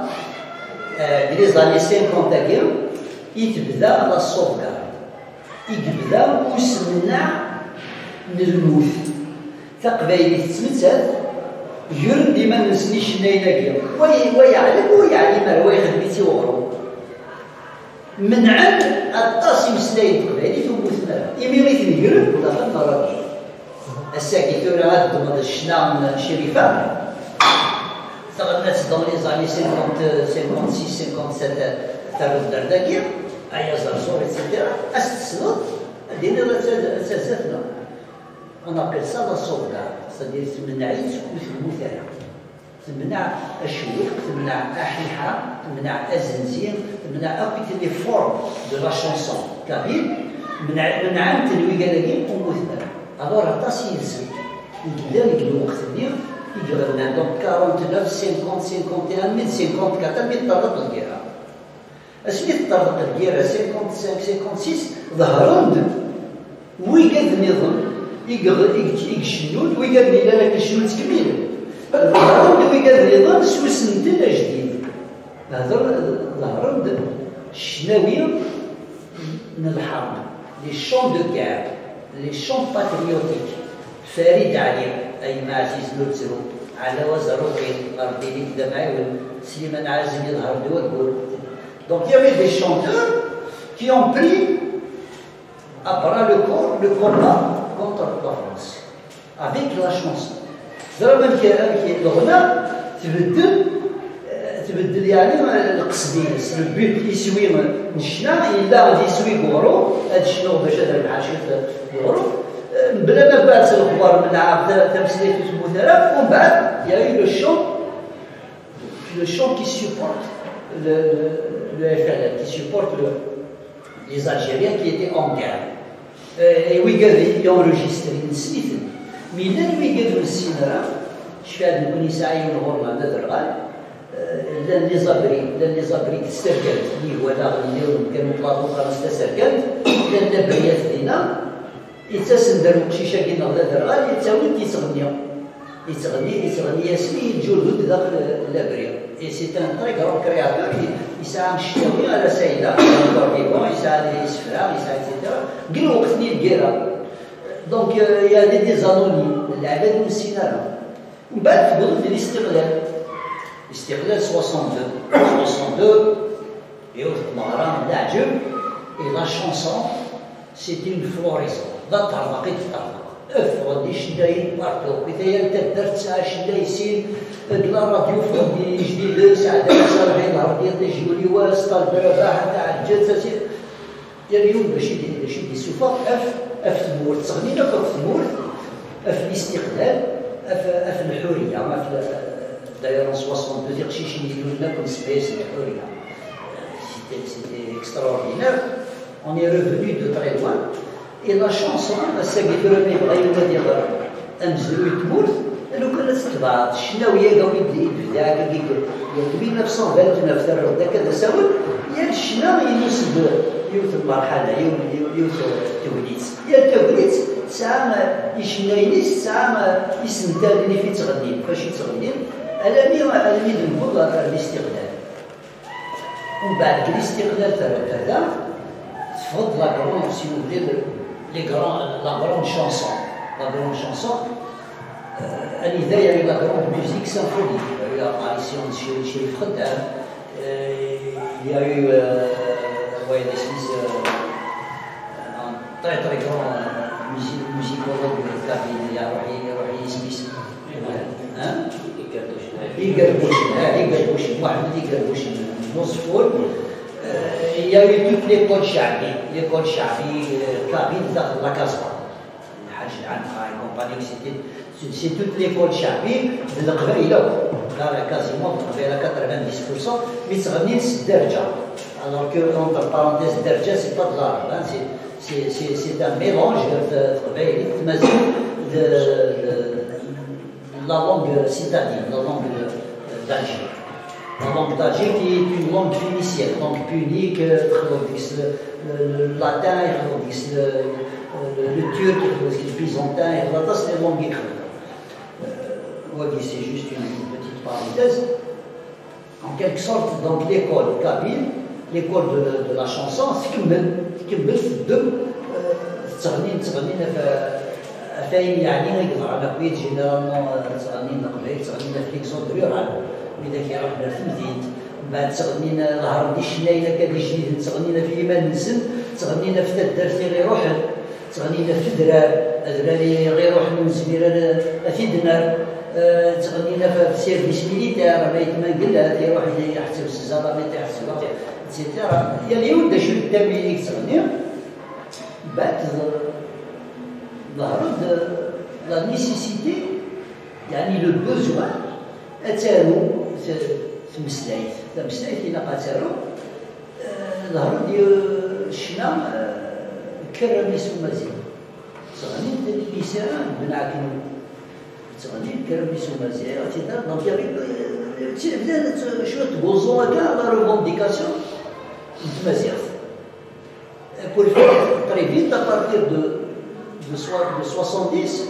S2: لي زاني 50 تاعي يتبدا على الصوفكار يبدا ويسمنع من الموت تقبايلي تسمتات يرن ديما نسني شنايناكي ويعلم ويعلم ويخدم تيورو من عند الطاس مسلاين تقبايلي تموتنا يميريت نقرب ولا غنمرض الساكي ثورة غادم الشنا شريفة تغنات دون لي زاني 56 57 تاع الدرداكي أي زرزور إتسيتيرا أستسلط دينا أساساتنا on appelle ça la sauvegarde c'est-à-dire تمنع يسكت المثالة تمنع الشيوخ تمنع أحيحة تمنع الزنزين تمنع أكثر لي فورم دو لا شانسون كابيل منع تنوي قالين ومثالة alors الطاس ينسل يقدر يقدر وقت النير يقدر لنا donc 49 50 51 1054 1000 الجيرة اسميت الطرق الجيرة 55 56 ظهرون ويقاد النظام يقشنون ويقاد لي لا كشنون تكميل ظهرون ويقاد النظام سوسنتين جديد ظهرون الشناوية من الحرب لي شون دو كار لي شون باتريوتيك فريد علي أي معزيز نوتسرو على وزروقي أرضي دمعي سليمان عازم يظهر دوكور. Donc il y avait des chanteurs qui ont pris à bras le corps le combat contre la France avec la chanson. ضربا كي الغناء تبدل تبدل يعني القصدي البيت يسوي نشنا الا غادي يسوي كورو هذا شنو باش هذا العاشر كورو بلا ما بعد الاخبار من عام تمثيليه المثالة ومن بعد يا لو شون كي سيبورت le FLN qui supporte les Algériens qui étaient en guerre. Et oui, il a enregistré une suite. Mais là, lui, il a aussi je fais de connaissance une hormone de l'Algérie. les abris تستركل اللي هو اللي كانوا طلعوا خلاص تستركل لان البريات دينا يتسن دار القشيشه كينا ولا درغال يتساوي يتغني ياسمي الجلود داخل الابريه اي سي ان تري غرون كرياتور يساهم الشتاوي على سيده يساعد يسفرا يساعد اكسيتيرا كل وقت اللي الكيرا دونك يا دي زانوني العباد والسيناريو ومن بعد في ظل الاستقلال استقلال 62 يوث مهران العجب et la chanson c'était une floraison لا تطرقي تطرق افرض شداي بارتو مثلا تدرت ساعه شدا يسير بلا راديو فردي جديد ساعه 40 نهار ديال تجولي واسطه البرباح تاع الجلسه يا اليوم باش يدي سوفا اف تمور تغنينا في تمور اف الاستقلال اف الحريه ما في d'ailleurs en 62 يقشيش يديروا لنا كل سبيس الحريه c'était extraordinaire on est revenu de très loin et la chanson الساقي فرمي بغيونا ديال امزلو يتمور لو كانت تبعض الشناويه قاو يبداك في 1929 تاع ذاك ساول يا الشنا ينسب يوث المرحله يوث التوليت يا التوليت ساعه يشناينيس ساعه يسنتالني في تغني فاش يتغني الامي نقول الاستقلال ومن بعد الاستقلال تاع تفضل لا كرون سي لي غران لا غران شانسون الهدايه الى لا غران ميوزيك سيمفونيك il y a apparition de Chérif Khaddam il y a eu des Smiths un très très grand musicologue de Kabyle il y a Roy Smith إيجار بوشن واحد إيجار بوشن نصفول il y a eu toute l'école شعبي كابيل داخل لا كازبا الحاج العنقا كومباني سي توت ليكول شعبي من القبائله لا كازيمون القبائله 90% مي تغني الدرجه alors que entre parenthèses الدرجه سي با de l'arabe c'est un mélange de قبائلي تمازيغ la langue citadine, la langue d'Alger. La langue d'Alger qui est une langue phénicienne, langue punique, le latin, le turc, le byzantin, c'est les langues écrites. C'est juste une petite parenthèse. En quelque sorte, donc l'école kabyle, l'école de la chanson, c'est qui me de فاين يعني يقدر على قويت جينيرالمون تغنينا قبيل تغنينا في ليكزوند رورال اذا كيروحنا في المدينه من بعد تغنينا نهار دي شنايله كان جديد تغنينا في ايمان نزل تغنينا في الدرسي غير روح تغنينا في درار دراري غير روح من زميلان في دنار تغنينا في سيرفيس ميليتير بيت ما قلات يروح يحسب الزاده ما تحسب اكسيتيرا يا اليوم دا شو التمرين تغني بعد la nécessité, يعني le besoin, أتارو تمسلايت إلا قاتارو ظهروا ديال الشنا كرميس ومازيغ تغني الإسران بن عكنو تغني كرميس ومازيغ دونك بدات شوية بوزون هكا لا ريفونديكاسيون تمازيغ pour faire très vite à partir de 70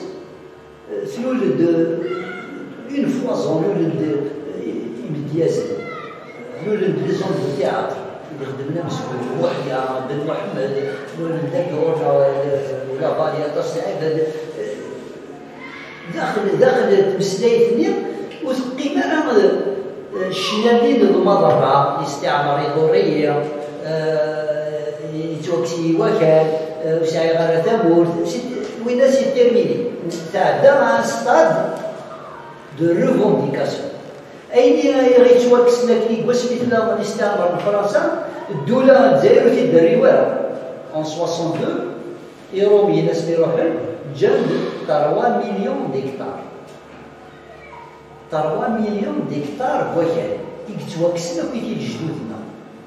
S2: une fois ابن ديازل les hommes de théâtre اللي خدمنا مسؤول وحيا بن محمد الدكتور ولا فاليا تصعيد داخل تمثيليه وثقينا الشنالين المضره الاستعمار الدوريه توكسي وكال وسعي غير ثمور وين سي تيرميني تعدى مع ستاد دو ريفونديكاسيون أين غيتواكس لك وسميتنا الاستعمار من فرنسا الدولة الجزائر تيدار رواها en 62 يرومي ناس اللي يروحوا جاب 3 مليون ديكتار 3 مليون ديكتار بوكال يتواكسنا كي جدودنا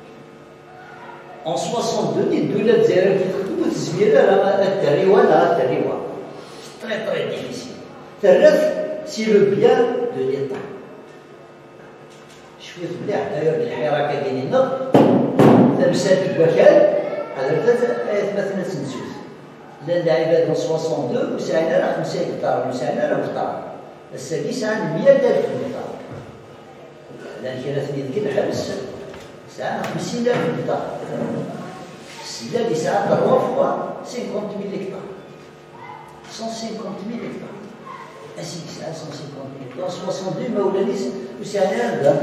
S2: en 62 الدولة الجزائر كيخدموا التزويرة راه التريوة لا التريوة très très difficile الثالث سي لو بيان دو ليتا شويه مليح داير بالحراكه ديالنا تمثال الوكال هذا مثلا تنسوس لان العباد 62 وسعنا راه 5 هكتار وسعنا راه هكتار السادس عن 100,000 هكتار لان كانت ذيك الحبس ساعه 50,000 هكتار السيده اللي ساعه 3 فوا 50,000 هكتار 150,000 هكتار اسيك ساعه 150,000 هكتار 62 ما ولانيش وسعنا راه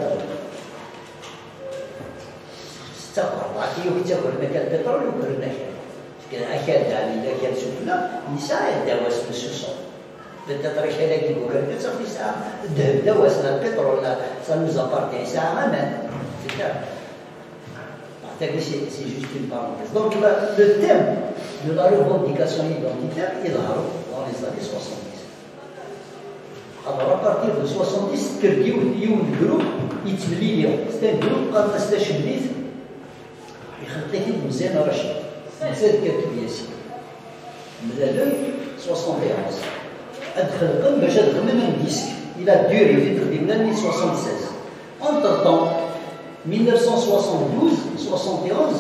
S2: عطيوك تاكل هناك البترول وكرنا كان اكاد يعني اذا كان سفلى نساء دواس بالسوسو بالتطريق هذاك يقول لك صافي ساعه الذهب دواسنا البترول سا نوز ابارتي ساعه امان c'est ça c'est juste une parenthèse donc le thème de la revendication identitaire يظهر dans les années 70 alors à partir de 70 كركيو يون جروب يتبلي ليهم c'est un groupe قال نستاش بليت يخطيتي مزيان رشيد مزيان كاتب ياسين من 71 ادخل قلب باش ادخل من ديسك الى دوري في تخدمنا من 76 entre temps 1972 71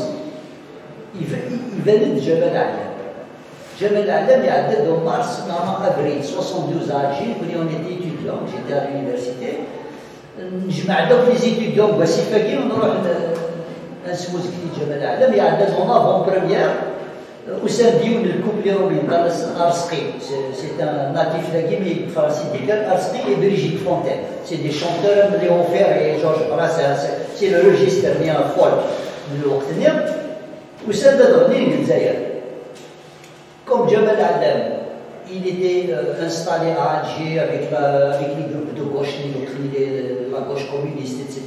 S2: يبان جبل علام جبل علام يعدد مارس مع افريل 72 à Alger كنا on était étudiant j'étais à l'université نجمع دوك لي زيتيديون باسيفاكي ونروح نسمو زكري جبل العالم يعدد اون افون بريمير اسامه ديون الكوبلي روبين كارلس ارسقي سي ان ناتيف لاكيمي فرنسي ديكال ارسقي اي بريجيت فونتين سي دي شونتور من ليون فير اي جورج براساس سي لو ريجيستر نيا فول من الوقت نيا اسامه تغني الجزائر كوم جبل العالم il était installé à Alger avec les groupes de gauche, la gauche communiste, etc.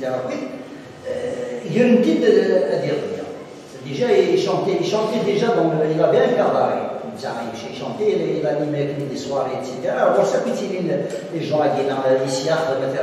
S2: Il déjà il chantait déjà dans le, il avait un cabaret, il chantait, il animait des soirées, etc. Alors ça peut les gens qui dans l'Isiach,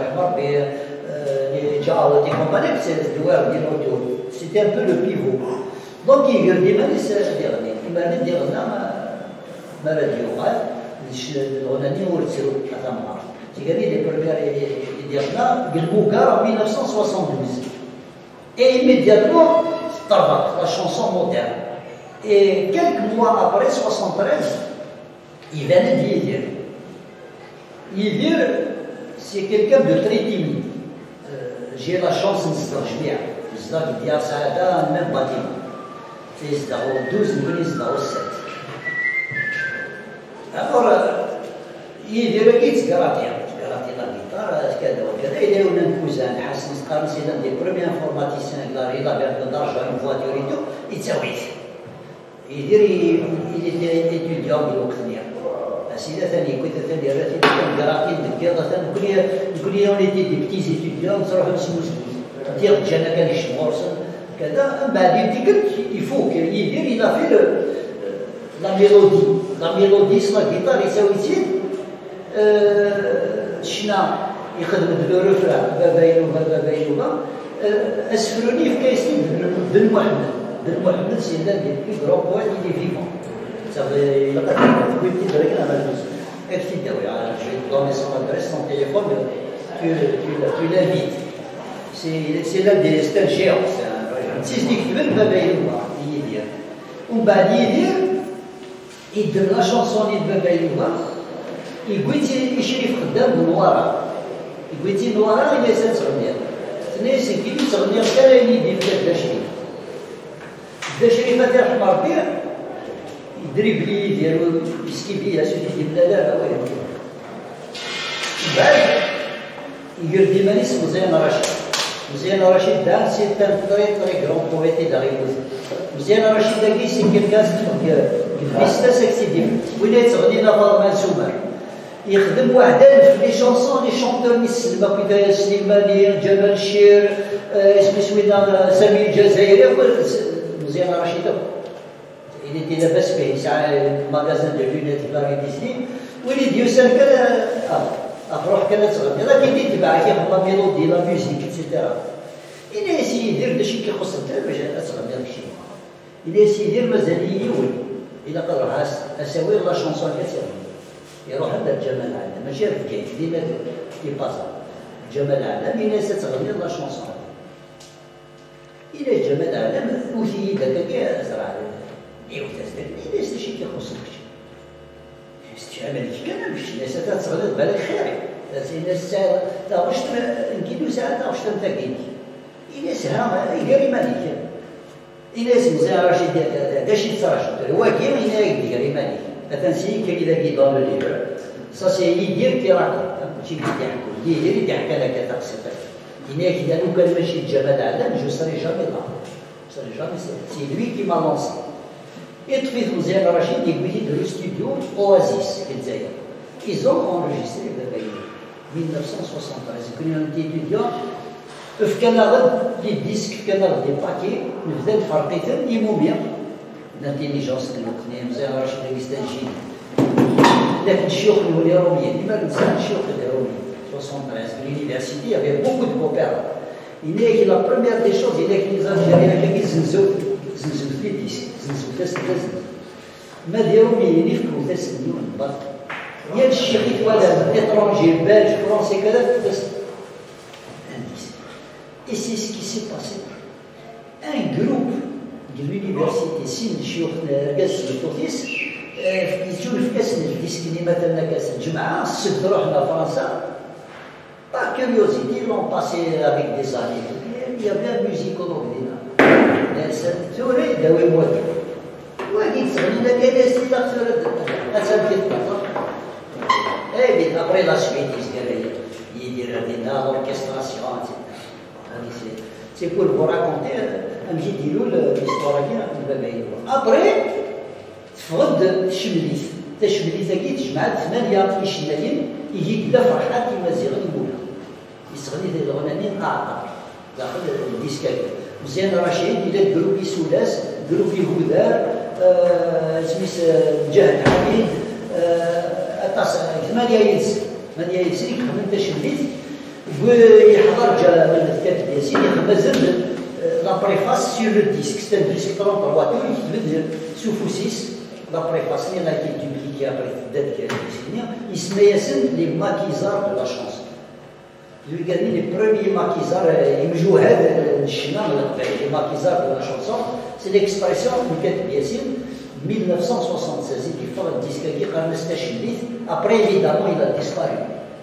S2: les Djaou, les compagnies, c'était un peu le pivot. Donc il m'a dit ça, il m'a dit ما راديوهات الغناني ورثوا أثمار تيقالي لي بروميير ديالنا بالموكا 1972 et immédiatement طربق la chanson moderne et quelques mois après 73 il venait d'Yidir. Yidir c'est quelqu'un de très timide j'ai la chance نصدق جميع نصدق ديال سعادة même bâtiment تيصدقوا 12 نقول يصدقوا 7 alors يدير كي تقراطي لا غيتار كذا وكذا يديروا لنا كوزان حسن قارن سي دان دي بروميير انفورماتيسيان لا ريلا بيان دارجو اون فواتور ايتو يتساويت يدير يدير ايتيديون بالوقت ديالو اسئله ثانيه كنت ثاني راتي كنقراطي نكيض ثاني نقول لي اون ايتي دي بتيز ايتيديون تروح نسمو ديال جانا كان يشمورس كذا من بعد يديك يفوق يدير الى في la mélodie sur la guitare يساوي تيد شنا يخدم لو رفران بابا ينوبا بابا ينوبا اسفلوني في كايسين بن محمد سي لان ديال بي غرو بوان اللي فيفون صافي لقد قلت درك انا مالوز اكتي داوي على جي دوني سون ادريس سون تيليفون tu l'invites c'est l'un des stagiaires تيجي كتبن بابا ينوبا يدير ومن بعد يدير يدير لا شونسون ديال بابا ينوبا يقولتي يشري في خدام بالنواره يقولتي نواره إلا يسال تغنيها ثنين سكيني تغنيها كان يدير فيها الداشري فاتح حمار بيه يدريبلي ديالو يسكي بيها سيدي يجيب لا لا وين بعد يقول ديما اسمه مزيان رشيد دان سي تان تري كرون بويتي داريبوز مزيان رشيد داكي سي كيلكاس كيلبستا سكسي ديما وين تغني لا فاطمه سومر يخدم واحد ألف لي شونسون لي شونتور نسلم كيفاش سليماني جمال الشير اسمي سوينا سامي الجزائري مزيان رشيد il était لاباس به يسعى ماغازان دو لونيت باري ديزني وليد يوسف كان أفراح كانت تغني لكن يتبع كيف لا ميلودي لا ميوزيك اكسيتيرا إلا يسي يدير داكشي كيخص الدار باش تغني داكشي إلا يسي يدير مازال يولي إلا قدر أساوي لا شونسون كتغني يروح عند جمال العالم ماشي رجعت ديما يبازا جمال العالم الناس تغني لا شونسون إلا جمال العالم وثي داك زرع إيوا تزداد الناس داكشي كيخص داكشي استعمال كان باش الناس تغني بالك خيري الناس واش نكيدو ساعات واش تنتقيني الناس ها يقري مالك الناس مزال راشد داكشي تراجع هو كاين يقري مالك Attention, qu'il a dit dans le livre, ça c'est l'idée qui raconte. C'est l'idée qui a la catastrophe. Il n'est qu'il y a nous comme Machid Jamal Adam, je ne serai jamais là. Je ne serai jamais là. C'est lui qui m'a lancé. Et puis vous avez Rachid, il dit de le studio Oasis, ils ont enregistré le pays. 1973. Quand on était étudiant, في كندا لي ديسك في كندا دي باكي نبدا نفرقيتهم يموميا الانتيليجونس كنوقني مزيان راشد مستنجين لكن الشيوخ الروميين ديما نسال الشيوخ الروميين 73 في l'université il y avait beaucoup de coopérateurs il est que la première des choses il est que les Algériens qui زنزو في ديسك زنزو تسلم ما ديروا مين يفكروا تسلموا البط يا الشيخ ولا étranger belge français كذا Et c'est ce qui s'est passé. Un groupe de l'université سين شيوخ رقاص التوفيس يجون في كاس الديسك اللي مثلا كاس الجمعه سد روحنا فرنسا par curiosité ils l'ont passé avec des amis il y avait la musique au Nordina توري داوي مواد وهذه تغني لك ناس اللي تقدر اسامي تطلع اي بين ابري لا سويت يدير لنا اوركستراسيون C'est pour vous raconter un petit dilou l'histoire qui a été Après, تفرض الشمليث، الشمليث هذي تجمعت 8 إشنالين يجي كذا فرحات يمازيغ يقولها. يستغني ذي الغنانين أعطى داخل الديسكات. مزيان رشيد إلى جروب سولاس، جروب هودار، سميس جهد حميد، 8 يلس، 8 يلس يخدم الشمليث. ويحضر جا من الكاتب ياسين يخبزن لا بريفاس سور لو ديسك سي ان ديسك 33 تور يخدم سوفو 6 لا بريفاس اللي غادي دوبليكي ابري تدات ديال الديسك يسمى ياسين لي ماكيزار دو لا شونسون اللي قال لي بروميي ماكيزار يمجو هذا الشنا من القبائل لي ماكيزار دو لا شونسون سي ليكسبرسيون من الكاتب ياسين 1976 اللي فرض الديسك كي قال نستشهد ابري ايفيدامون الى ديسباري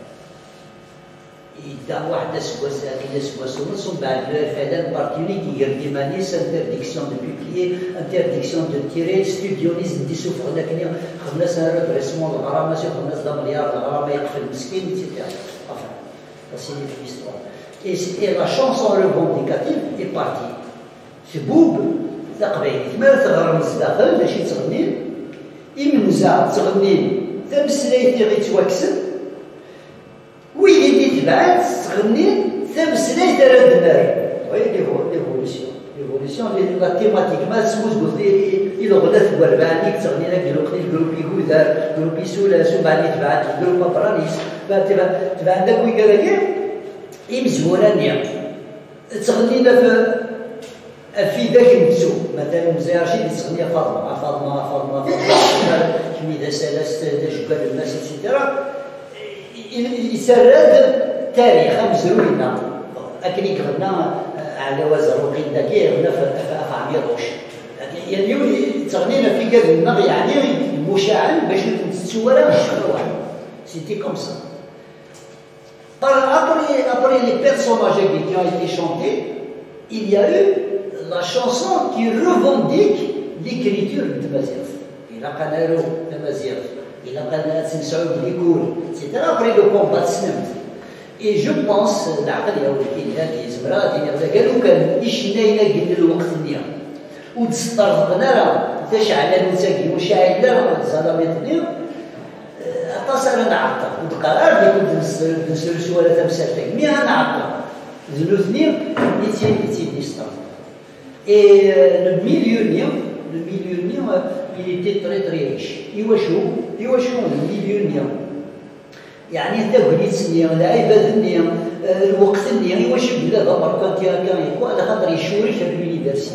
S2: يدعوا واحد السواس هذه السواس ونص ومن بعد فهذا بارتيوني كيدير ديما نيس انترديكسيون دو بوبليي انترديكسيون دو تيري ستوديونيز نديسو فغنا كني خدنا سنه ريبريسمون الغرامه شي خدنا 6 مليار الغرامه يقفل المسكين ايتترا enfin ça c'est l'histoire et la chanson revendicative est partie في بوب تقبيل ما تغرم الزداخل باش تغني يمنزع تغني تمسلايتي غير توكسن ويلي تبعت تغني تمسلايت راه دمار وهي ليفوليسيون لا تيماتيك ما تسوز قلت لي إلا غدات وربانيك تغني لك جروب يهودار جروب يسولاس ومن بعد تبعت جروب برانيس تبع عندك ويكاراكي يمزورانيا تغني لنا في ذاك النسو مثلا مزيان رشيد تغني فاطمه كميده سلاسه جبال الناس اكسيتيرا يسرد تاريخ مزروينا اكني غنى على وزر وقيداكي غنى في عميروش يعني تغنينا في كذا النغ يعني مشاعل باش نتسوى راه واحد سيتي كوم سا après les personnages qui ont été chantés il y a eu la chanson qui revendique l'écriture de Mazir il a قنارو Mazir il a قناة سعود يقول c'est après le combat سنمت et je pense العقل يا ولدي هذه زمراتي قالوا كان يشناينا قل الوقت النيا وتسطر قنارة تشعل نساكي وشاعل لا زلمة نيا حتى صار نعطل القرار اللي كنت نسلسو ولا تمسالتك مي نعطل زنوثني يتي ديستانس. Et le millionnaire, il était très très riche. يواشو المليونير يعني التوهيد النية العباد النية الوقت النية يواش بلا برك كان يكون على خاطر يشوري في اليونيفرسيتي.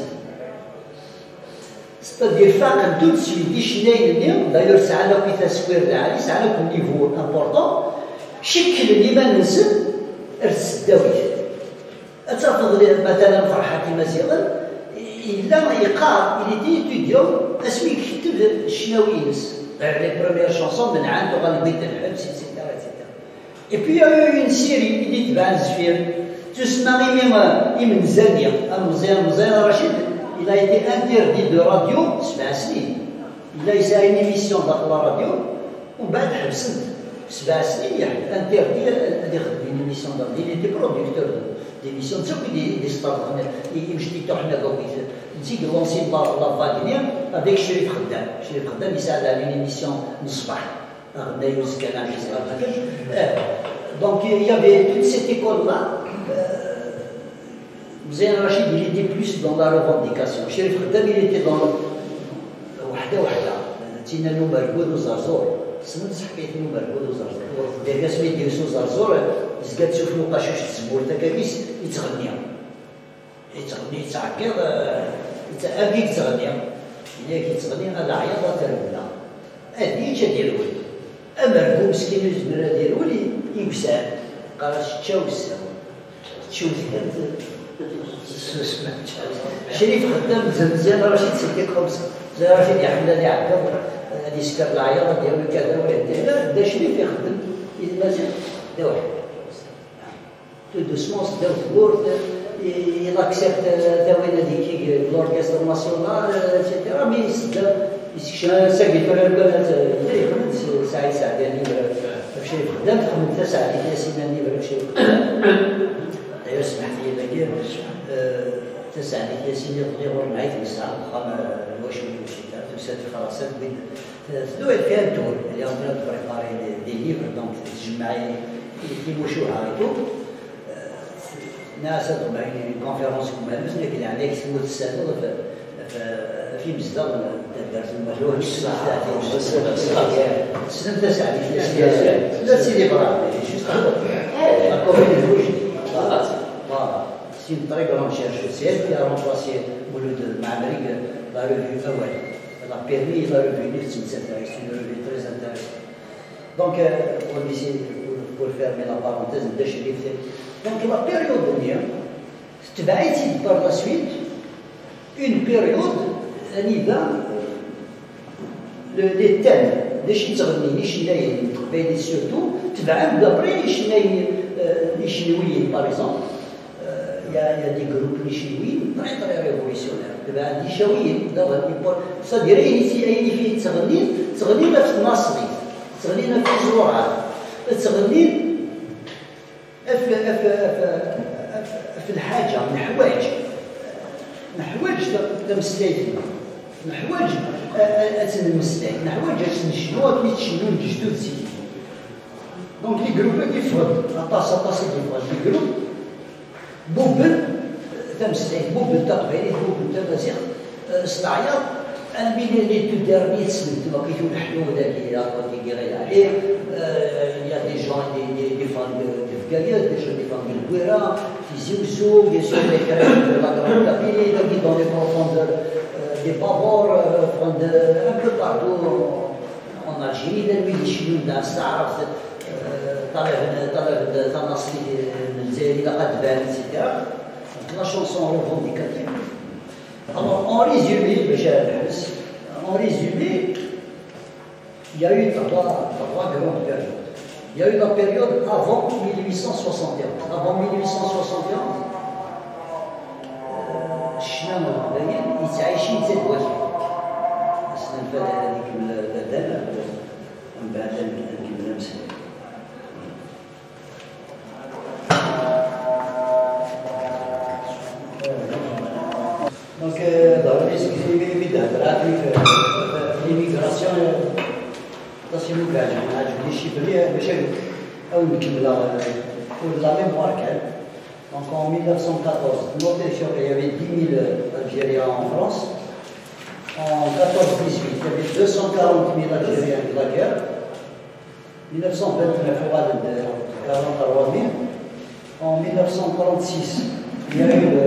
S2: ستادير فاقد تو سويت دي شناين النية داير ساعة لو كي تسوير العالي ساعة لو كل نيفو امبورطون شكل اللي ما ننسى ارس الدويت. أتفضل مثلا فرحتي مزيغا إلا يقال إلي إتيديون أسمي كتب الشناوينس les premières chansons من عنده غالبية الحبس etc. Et puis il y a eu une série اللي تبع زفير تسمى غير مزانية مزيان رشيد il a été interdit de radio 7 سنين. il a essayé une émission داخل الراديو ومن بعد حبسنت 7 سنين interdit اللي يخدم une émission داخل il était producteur d'émission تسوي دي ستار يمشي تحنا كوكيت نسيت لونسي لافاغنير هذاك شريف خدام يساعد على لي ميسيون الصباح غدا يوز كلام دونك يافي توت سيت ايكول لا مزيان رشيد il était plus dans la revendication. شريف خدام il était dans وحده تينا نوبركود وزرزور سمعت حكايه نوبركود وزرزور داك سميت ديال زرزور زكات تشوف لقاشوش تزمور تكابيس يتغني يتعكر أبيك تغني إلا كيتغني هذا عياط تربنا هذه جا ديالو أما هو مسكين الزمرة ديالو اللي يوسع قال تشاو السما تشوف شريف خدام مزيان رشيد سيدي خمسة زي رشيد يحمل هذه عقب هذه سكر العياط ديالو كذا ولا دا شريف يخدم مزيان دا واحد تو دوسمون دا وثبور il accepte d'avoir des l'orchestre national, etc. Mais c'est ça qui fait le ça a des livres chez Fredem, comme ça a été signé un livre chez d'ailleurs c'est marqué d'ailleurs ça a été signé dans les rôles maîtres ça comme Moshi Yoshida tout ça de français ça doit être un tour elle est en train de préparer des livres donc je m'aille qui مشهورة et tout ناس طبعا كونفيرونس كمان بس لكن عليك سموت السنه في مصدر درت المجهود السنه تسعه لا سيدي برا سي une très grande chercheuse qui a remplacé Mouloud Maamri la revue Awal. Elle a permis la revue de c'est une revue très intéressante. Donc pour fermer la parenthèse de Chérif. Donc la période de Nia, c'est par la suite une période, les thèmes des Chinois, mais surtout, d'après les Chinois, par exemple, il y a des groupes chinois très très révolutionnaires. Les Chinois, c'est-à-dire ici, il y a des Nasri, des Zouara, des في الحاجة نحواج تمسلاي فينا نحواج أتنمسلاي نحواج نشنو كي تشنو نجدو تسيدي دونك لي جروب كيفرض أطاس كيفرض لي جروب بوبل تمسلاي بوبل تقبيلي بوبل تمازيغ استعياط أنا بين لي تو ديرني سنت ما كيتو نحنو ذاك يا غير عليه يا دي جون دي فان Gaillard, déjà des familles Guéra, Fiziouzou, bien sûr les Caribes de la Grande Capille, dans les profondeurs des Babors, un peu partout en Algérie, les Chinois d'Assar, Tanasli, Nzeri, la Radvan, etc. La chanson revendicative. Alors, en résumé, il y a eu trois grandes périodes. Il y a eu la période avant 1871. Avant 1871, الشمال والقبائل يتعايشين تزواج. أصلا هذيك البدلة ومن بعد نكمل مسألة. Donc, dans le risque de l'immigration c'est nous gars, on a des chiffres, mais pour la mémoire qu'elle. Donc en 1914, il y avait 10 000 Algériens en France. En 14-18, il y avait 240 000 Algériens de la guerre. 1929, il y avait 43 000. En 1946, il y a eu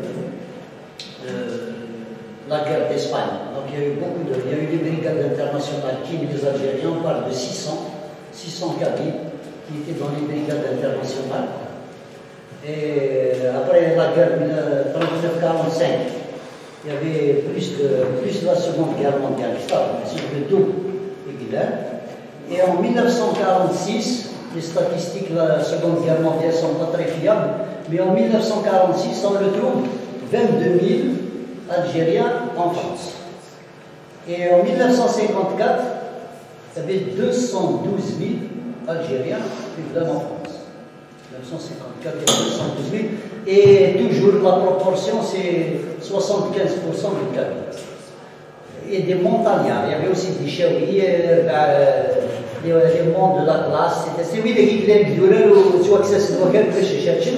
S2: la guerre d'Espagne. Donc il y a eu des brigades internationales qui, les Algériens, on parle de 600 cabines qui étaient dans les brigades internationales. Et après la guerre 39-45, il y avait plus de la Seconde Guerre mondiale, c'est le double et en 1946, les statistiques de la Seconde Guerre mondiale ne sont pas très fiables, mais en 1946, on retrouve 22 000 Algériens en France. Et en 1954, il y avait 212 000 Algériens évidemment en France. 1954, il y avait 212 000. Et toujours la proportion, c'est 75% du cabine. Et des montagnards, il y avait aussi des chaouis, les monts de la classe. C'est lui qui est le ou tu accès au local que je cherche.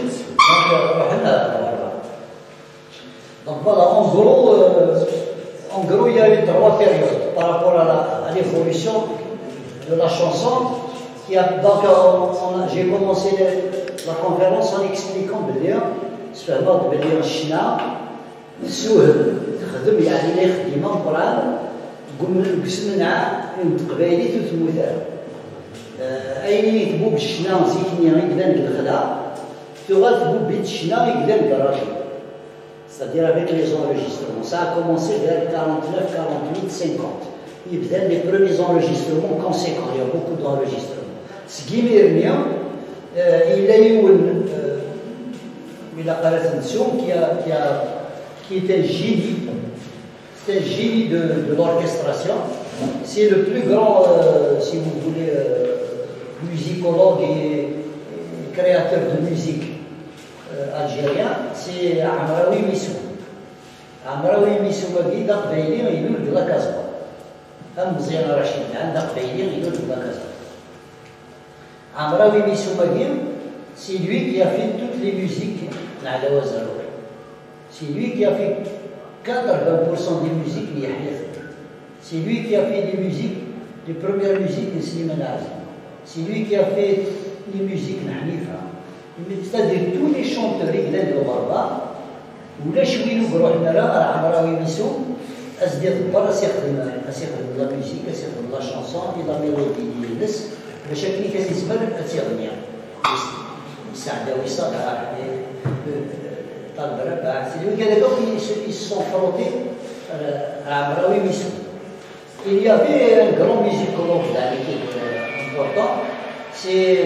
S2: Donc voilà, en gros, il y a eu 3 périodes par rapport à l'évolution de la chanson. Donc j'ai commencé la conférence en expliquant سفهمت بلي الشنا سوه تخدم يعني اللي يخدمها القران قلنا نقسمنا قبايلي تموتها اين يتبو بالشنا زيتني غير الخدا تغال بيت الشنا يقدر الراجل c'est-à-dire avec les enregistrements. Ça a commencé vers 49, 48, 50. Il y a les premiers enregistrements conséquents, il y a beaucoup d'enregistrements. Ce qui m'est venu, il a eu une apparition qui est un génie. C'est un génie de l'orchestration. C'est le plus grand, si vous voulez, musicologue et créateur de musique algérien, c'est Amraoui Missou. Amraoui Missou qui est قبيلي يدور de la Casbah. هم مزيان رشيد عندنا قبيلي يدور de la Casbah. Amraoui Missou c'est lui qui a fait toutes les musiques على وزاره. C'est lui qui a fait 80% des musiques de Yahya. C'est lui qui a fait les musiques, les premières musiques de Slimane Azim. C'est lui qui a fait les musiques de Hanifa. C'est-à-dire tous les chanteurs qui viennent de Barba, ولا شوي بروحنا لا عمراوي ميسو أصدق برا سيخدم لا ميوزيك سيخدم لا شانسون لا ميلودي ديال الناس باش هكا كان يزمر تيغني يساعدها ويصالحها طالب ربع سيدي هذاك ils se sont frottés à Amraoui Missou. Il y avait un grand musicologue dans l'équipe important, c'est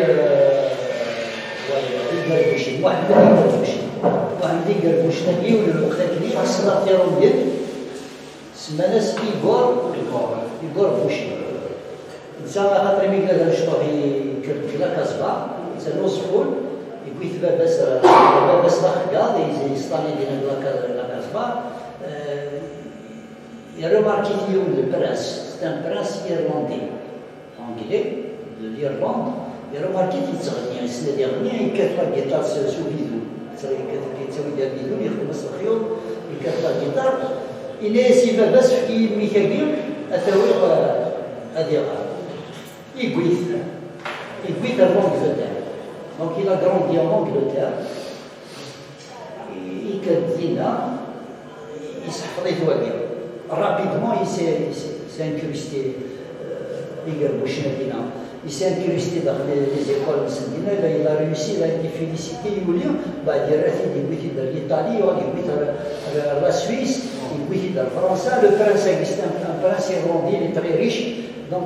S2: Igor Bouchin, واحد يقال واش نبي ولا الوقت اللي خاصنا نطيرو ديال سمانا إيغور بوشي إنسان خاطر ملي قال شطو في لا كازبا إنسان وصفول يقول باباس لا خكاض يصطاني ديال لا كازبا يروماركي فيهم البراس سي ان براس إيرلندي أنجلي de l'Irlande يروماركي تيتغني السنة ديالها يكتب الجيتار سو فيدو كيتساوي ديال البيدون يخدم الخيوط يكتب الجيتار إلا سي باباس في ميكاكيل أتاوي هادي يقويت l'Angleterre. Donc il a grandi en Angleterre. Il s'est fait rapidement, il s'est incrusté il s'est incrusté dans les écoles de il a réussi, il a été félicité, il a été dans l'Italie, il a la Suisse, il a la France. Le prince Augustin, un prince irlandais, il est très riche, donc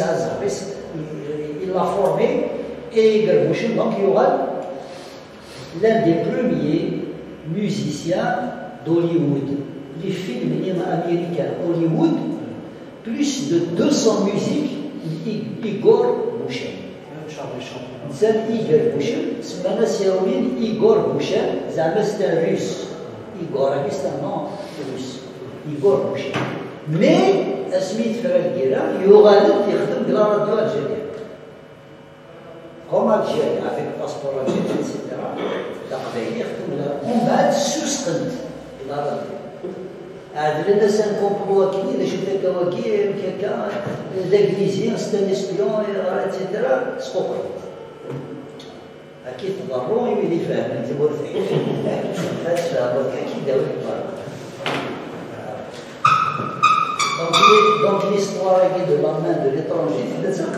S2: il l'a formé, et donc il y aura l'un des premiers musiciens d'Hollywood. Les films américains Hollywood, plus de 200 musiques, Igor Bouchin. C'est Igor Bouchin, c'est Igor Bouchin, c'est un russe. Igor, c'est un nom russe. Igor Bouchin. Mais, Smith Ferreira, يغالب يخدم بلا راديو الجزائر كوم الجزائر avec باسبور الجزائر اكسيتيرا تقدر يخدم ومن بعد سوسقند بلا راديو هاد الناس نكومبرو كي الا شفت كواكي كيكا الانجليزي سيستم اسبيون اكسيتيرا سقوط اكيد ضروري يولي فاهم انت مرتاح هاد الشهر كي داوي donc l'histoire de la main de l'étranger c'est ça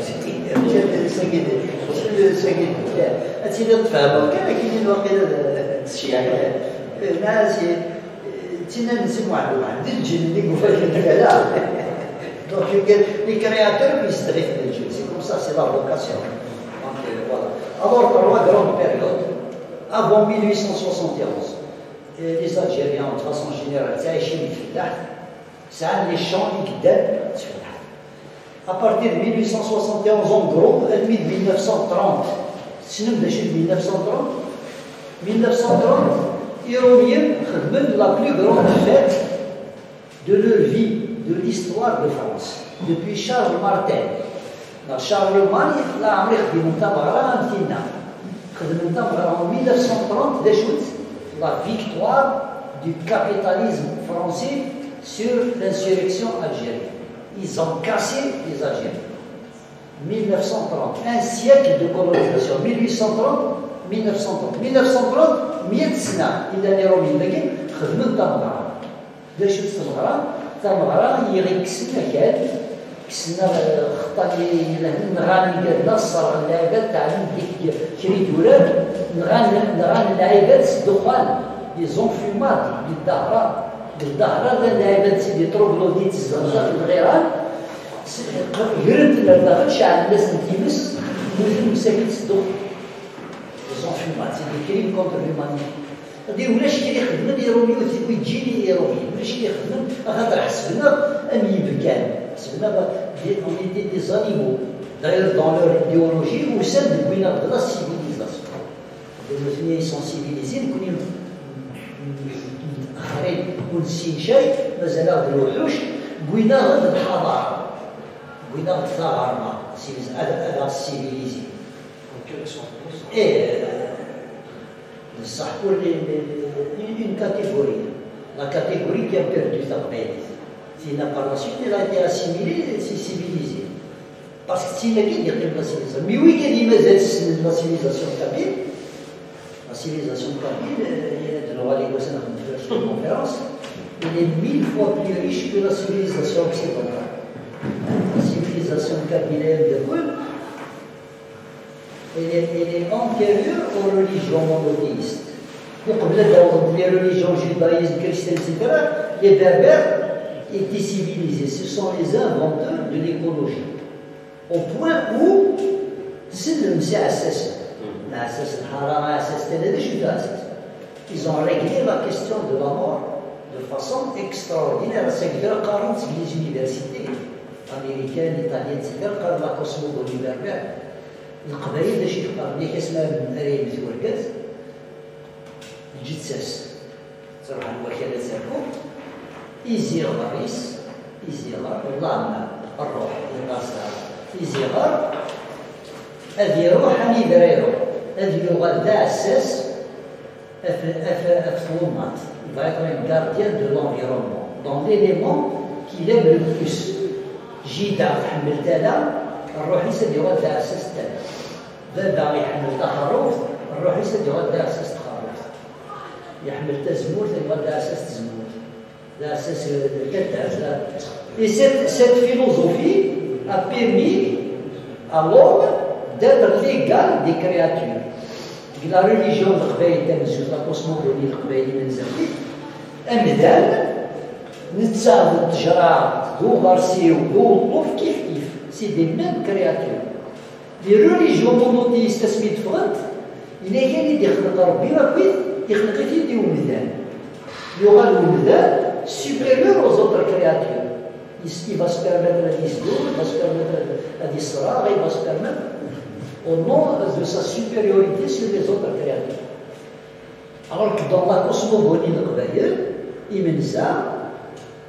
S2: c'est تفهموا كاين واقيلا الشيعة الناس تينا نسمعوا عند الجن اللي يقولوا لا donc les créateurs ils se dressent les jeux c'est comme ça c'est la vocation donc voilà alors trois grandes périodes avant 1871 les Algériens de façon générale تعيشين في التحت ساعات les champs يقدام تفتح à partir de 1871 en gros à 1930 شنو بدا شي 1930 Ironiens خدموا la plus grande fête de leur vie de l'histoire de France depuis Charles Martel Charlemagne لا عمري خدموا مغرى متينا خدموا مغرى en 1930 داشوت la victoire du capitalisme français sur l'insurrection algérienne. Ils ont cassé les Algériens. 1930, un siècle de colonisation. 1830, 1930. 1930, 100 سنة إلى نيروبي لكن خدموا تمغرا. باش تمغرا؟ تمغرا يغيكسنا كان كسنا خطا نغاني قالنا الصرع اللاعبات تاع ديك شريت ولاد نغاني اللاعبات الدخان لي زونفيمات بالظهر هذا اللاعبات سيدي تروغلوديت الزنجر الغيران قرنت لداخل شعل الناس نتيمس مساكين الدخان لي زونفيمات سيدي كريم كونتر لومانيتي هادي ولاش كي يخدم يروميو ويجيني يرومي ولاش كي يخدم خاطر حسبنا يبكان حسبنا on était des animaux d'ailleurs dans leur idéologie au sein de la civilisation ils sont civilisés نكون خريب ونسين شيء مازال هاد الوحوش بغينا غد الحضاره بغينا غد الثغرة هذا السيفيليزي صح pour une catégorie la catégorie qui a perdu sa bête par la suite, elle a été assimilée, c'est civilisé. Parce que s'il y a qui dit la civilisation, mais oui, qu'il y a la civilisation kabyle, il y a de l'oral écossais dans une conférence, elle est 1000 fois plus riche que la civilisation occidentale. La civilisation kabylienne de Gaulle, elle est antérieure aux religions monothéistes. Donc, les religions judaïsme, christianisme, etc., les berbères étaient civilisés. Ce sont les inventeurs de l'écologie. Au point où, c'est le ils ont réglé la question de la mort de façon extraordinaire. C'est que 40 les universités américaines, italiennes, etc., comme la cosmogonie berbère. القبائل باش يقرا اللي كيسمى مريم وركاز الجتساس صراحه الوكاله تاعو إيزيغاريس إيزيغار اللامة الروح الناصر إيزيغار هذه روح أني دريرو هذه اللغة ذا أساس أفلومات il va être un gardien de l'environnement dans l'élément qu'il aime le plus جيدا تحمل تالا الروح يسد يغاد ذا أساس تالا بابا يحمل تخروف الروح يسد يغاد ذا أساس تخروف يحمل تزمور يغاد ذا أساس تزمور. Et cette philosophie a permis à l'homme d'être l'égal des créatures. La religion de l'Qbaïl, la cosmogonie de l'Qbaïl, c'est des mêmes créatures. Les religions monothéistes, il est qu'il y a il y aura le Bouddha supérieur aux autres créatures. Il va se permettre à l'Islam, il va se permettre à l'Isra, il va se permettre au nom de sa supériorité sur les autres créatures. Alors que dans la cosmogonie de Qbaïl,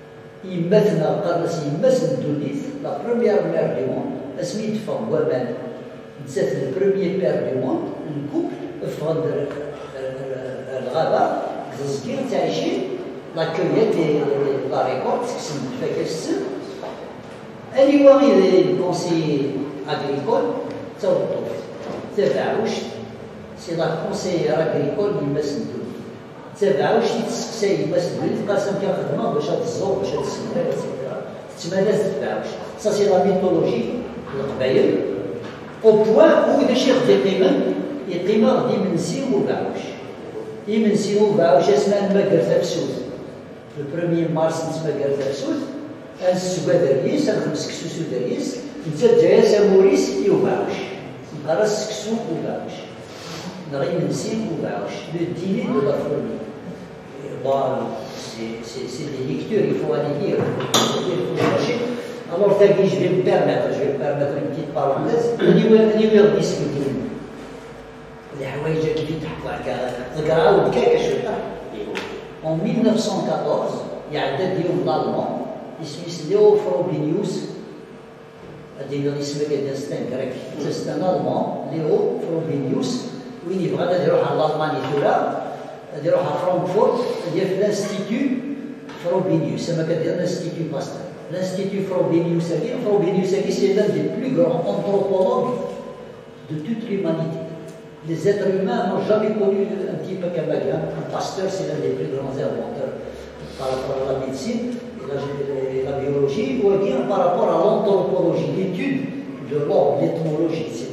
S2: يمثنا قرص يمثل دونيس لا بروميير مير دي موند اسمي تفهم ومان نسات البروميير مير دي موند الكوب فغند الغابة زكير تعيشين لا كوليات لا ريكورد سكسن فاكر السن أني واغي الكونسي أغريكول توقف تبعوش سي لا كونسيير أغريكول يمثل دونيس تابعه واش تسقسي باش تقول قاسم كنخدمها باش هاد الزور باش هاد السمره اكسيتيرا تتمنى تتبعوش سا سي لا ميثولوجي القبايل او بوان هو اذا شي غدي يقيمه غادي يمنسي وباعوش يمنسي وباعوش اسمها ما قرثه بسوس البروميير مارس نتما قرثه بسوس السوا دريس الخمس كسوسو دريس نتا جايه ساموريس يوباعوش نقرا سكسو وباعوش نغي منسي وباعوش لو ديني دو لا فامي bon c'est des lectures il faut aller lire il faut chercher alors je vais me permettre une petite parenthèse اللي غادي يسكتوا الحوايج اللي تحطوا هكا تقراو هكاك شويه en 1914 يعدد ديالهم الالمان اسمه ليو فروبينيوس هذه اللي اسمها كذا ستانكرك c'est un allemand ليو فروبينيوس وين يبغى غادي يروح على المانيا ثورا غادي يروح على فرانكفورت يدير في الانستيتيو فروبينيوس كما كدير الانستيتيو باستور الانستيتيو فروبينيوس هذه سي l'un des plus grands anthropologues de toute l'humanité. Les êtres humains n'ont jamais connu un type comme un pasteur, c'est l'un des plus grands inventeurs par rapport à la médecine et la biologie, ou bien par rapport à l'anthropologie, l'étude de l'homme, l'ethnologie, etc.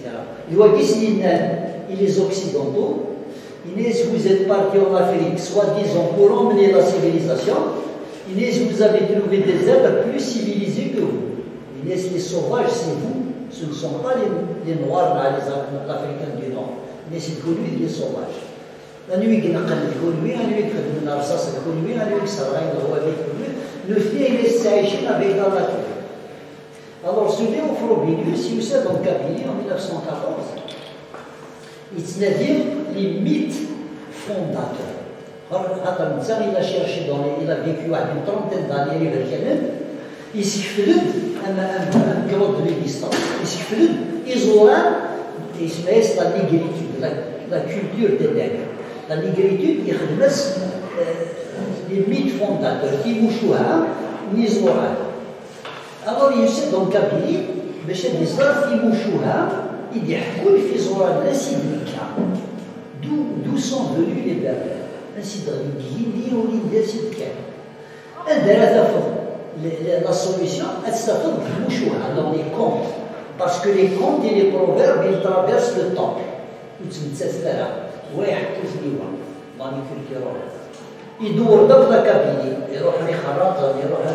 S2: Et les Occidentaux, vous êtes partis en Afrique, soi-disant pour emmener la civilisation, vous avez trouvé des êtres plus civilisés que vous. Les sauvages, c'est vous, ce ne sont pas les Noirs, les Africains du Nord, mais c'est connu les sauvages. La nuit qui n'a pas de connu, la nuit qui n'a pas de connu, la nuit qui s'arrête, le fait est séché avec la nature. Alors, ce Léo Frobenius, si vous êtes en cabinet en 1914, c'est-à-dire les mythes fondateurs. Il a cherché, il a vécu à une trentaine d'années à Jerusalem, il s'y fait un grotte de l'existence, il s'y fait isolant, il se met la négritude, la culture des nègres. La négritude, il remet les mythes fondateurs, qui mouchouha, n'isolant. Alors, il sait dans le cabinet, mais chez les autres, qui mouchouha, il y a في زوران الانسيدريكا d'où sont venus les berbères الانسيدريكيين اللي وليد سيدكان عندنا تفضل la solution تستفد بالمشوهة dans les contes parce que les contes et les proverbes ils traversent le temps وتمثل ويحكوا في اليوم مانيكولتيرون يدور دبل كابيني يروح لخراطة يروح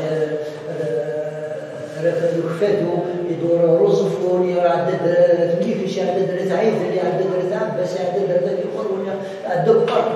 S2: يخفاتو يدور روزفون يعدد تمليك شي يعدد رتعيد اللي يعدد رتعب بس يعدد هذاك الاخر ولا يعدد قرن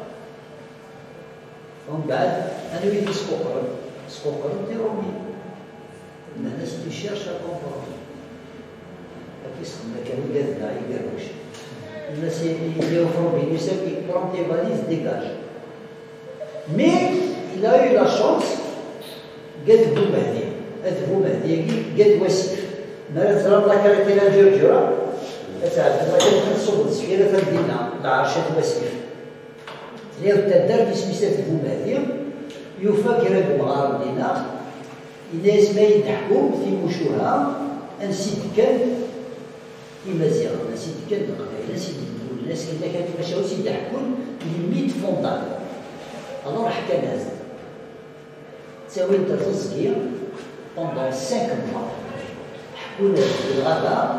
S2: ومن بعد انا وليت سكوقرن ديرومي الناس تيشيرش ا كومبرومي كيسخدم كانوا كاذبه يديروش الناس يديروا فروبين يسافي برون تي فاليز ديكاج مي il a eu la chance قد بومهدي أذهب قد وسيف ما ترى لا كانت إلى جرجرة تعرف ما كانت تصب السفيرة تبدينا لعرشة وسيف ليه تدار في سميسات الفمادية يفكر المغارب دينا الناس ما يضحكوا في مشوها انسيت كان يمازيغ انسيت كان القبائل انسيت الناس كي كانت ماشاو يضحكوا لي 100 فونداتور alors حكى ناس تساوي انت تصغير pendant 5 mois حكونا في الغابة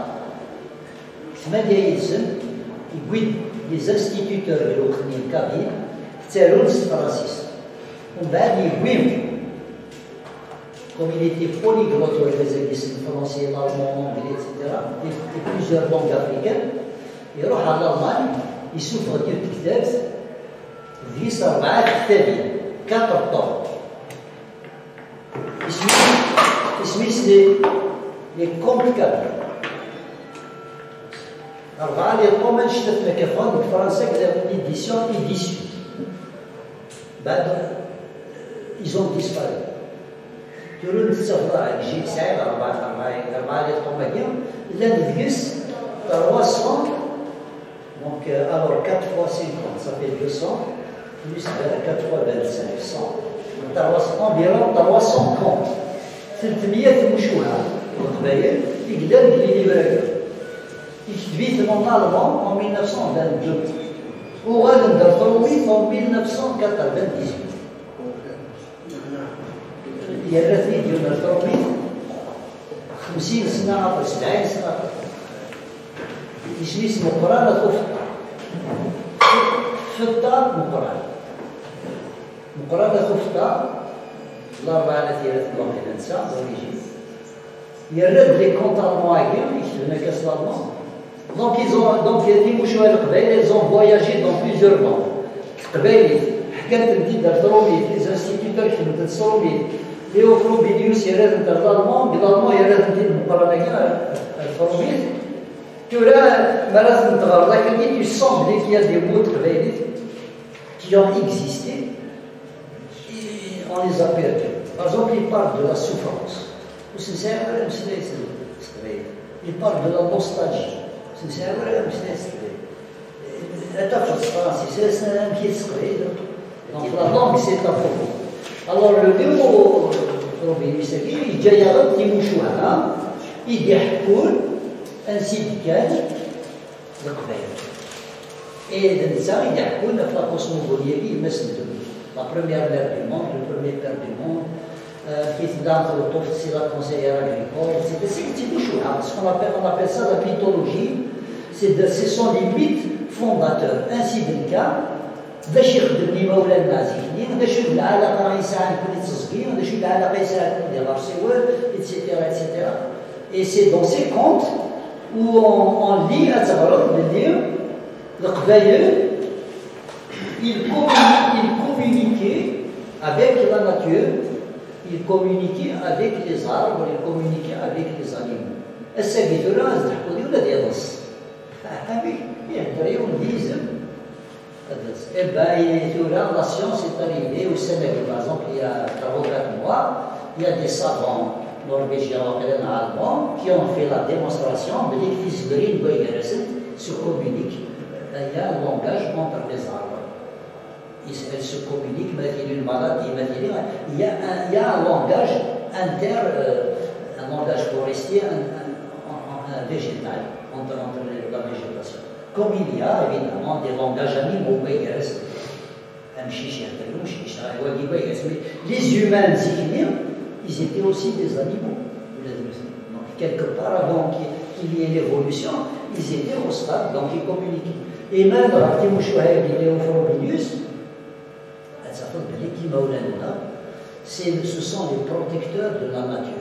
S2: 8 سنة يقود لي انستيتيوتور الاخرين كابين اختاروا سان فرانسيس ومن بعد يقوم comme il était polyglotte il faisait le français, l'allemand, l'anglais, etc. et plusieurs langues africaines يروح على الألمان يسوف ديال الكتاب في 4 كتابين 4 طون اسميس لي كونت كابل 4 لي طون ما نشتت كفان بالفرنسا كذا ايديسيون بعد ils ont disparu تقولوا نستفضل جيب ساعة 4 طوماجين لا ندقس 300 donc alors 4 fois 50 ça fait 200 plus 4 fois 25 100 environ 330 300 مشوهة القبائل يقدر يدير براكب يكتبيت من المان en 1922 وغادي ندير ترويض en 1998 يرثني ديال الترويض 50 سنة أو 70 سنة يجلس مقرانة خفطة مقرانة خفطة الأربعة التي يرث الإنسان d'origine يرد لي كونتالمون هكا يكتب كاس الألمان donc يتيموشوا القبائل ils ont voyagé dans plusieurs langues القبائل حكات الجديد التروميت les instituteurs كيفما التروميت Léo Frobenius يراد نتاع الألمان بالألمان يراد ندير مقارنة كاع التروميت ترى مرات نتغرد لكن il semble qu'il y a des mots قبائل qui ont existé et on les a perdus. Par exemple, il parle de la souffrance. Il parle de la nostalgie. Donc la langue, c'est à propos. Alors le Léo Frobenius il جاي يغطي مشوهة يحكون ainsi كان القبائل. Et الإنسان يحكون في la cosmogonie يمثل la première mère du monde, le premier père du monde, qui est dans le top, c'est la conseillère agricole, c'est ce qu'on appelle ça la mythologie, ce sont les mythes fondateurs. Ainsi de cas, باش يخدم مولانا زينين باش يخدم العلاقه يساعد كل التصغير باش يخدم العلاقه يساعد كل الارسيوال etc. Et c'est dans ces contes où on lit à Tzabarot de dire le Qbaïl il communiquait avec la nature, il communiquait avec les arbres, il communiquait avec les animaux. الساقيتورا تحكوا لي ولا ديال نص هابي يهضر يديزم Et bien, la science est arrivée au Sénégal. Par exemple, il y a 3 ou 4 mois, il y a des savants norvégiens et allemands qui ont fait la démonstration de que se communiquent. Il y a un langage entre les arbres. Elles se communiquent, mais il y a une maladie, il y a un langage un langage forestier, un végétal, entre la végétation. Comme il y a évidemment des langages animaux, les humains ils étaient aussi des animaux. Donc, quelque part avant qu'il y ait l'évolution, ils étaient au stade, donc ils communiquaient. Et même Léo Frobenius, ce sont les protecteurs de la nature.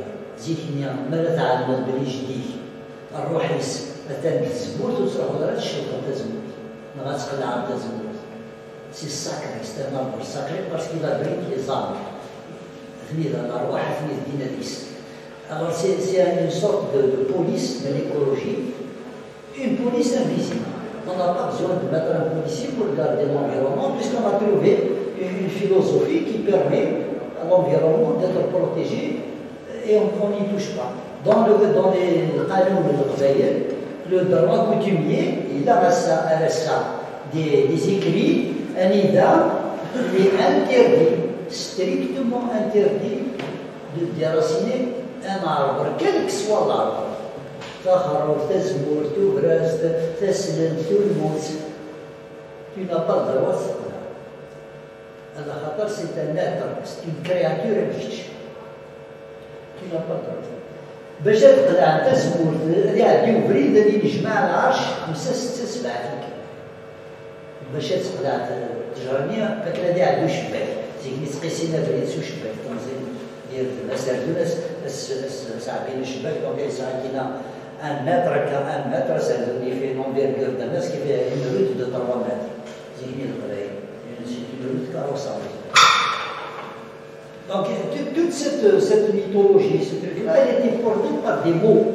S2: مثلا الزبور توصل خضرات الشرطة تزموت ما غتقلع تزموت سي ساكري سي ان اربر ساكري باسكو لا بريك لي زامر ثني الارواح ثني الديناليس alors c'est une sorte de police de l'écologie une police invisible on n'a pas besoin de mettre un policier pour garder l'environnement puisqu'on a trouvé une philosophie qui permet à l'environnement d'être protégé et on n'y touche pas dans les canons de l'Qbaïl le droit coutumier, il a des écrits, un IDA, il est interdit, strictement interdit de déraciner un arbre, quel que soit l'arbre. Takharov, Tazmour, Toubraz, Taslen, Toulmout, tu n'as pas le droit de ça. Allah Khatar, c'est un être, c'est une créature riche. Tu n'as pas le droit. باش تقلع تزمور يعدي بريد اللي يجمع العرش 5 6 7 باش تقلع تجرنيه فكرة عندو شباك زي تقيسينا بريد سو شباك ديال السردونس صعبين الشباك دونك يساعدنا 1 متر كا 1 متر سردوني في نومبيرغور دمسك فيها une route de 3 متر زي القرايه une route carrossable. Donc, toute cette mythologie, ce truc-là, elle était portée par des mots.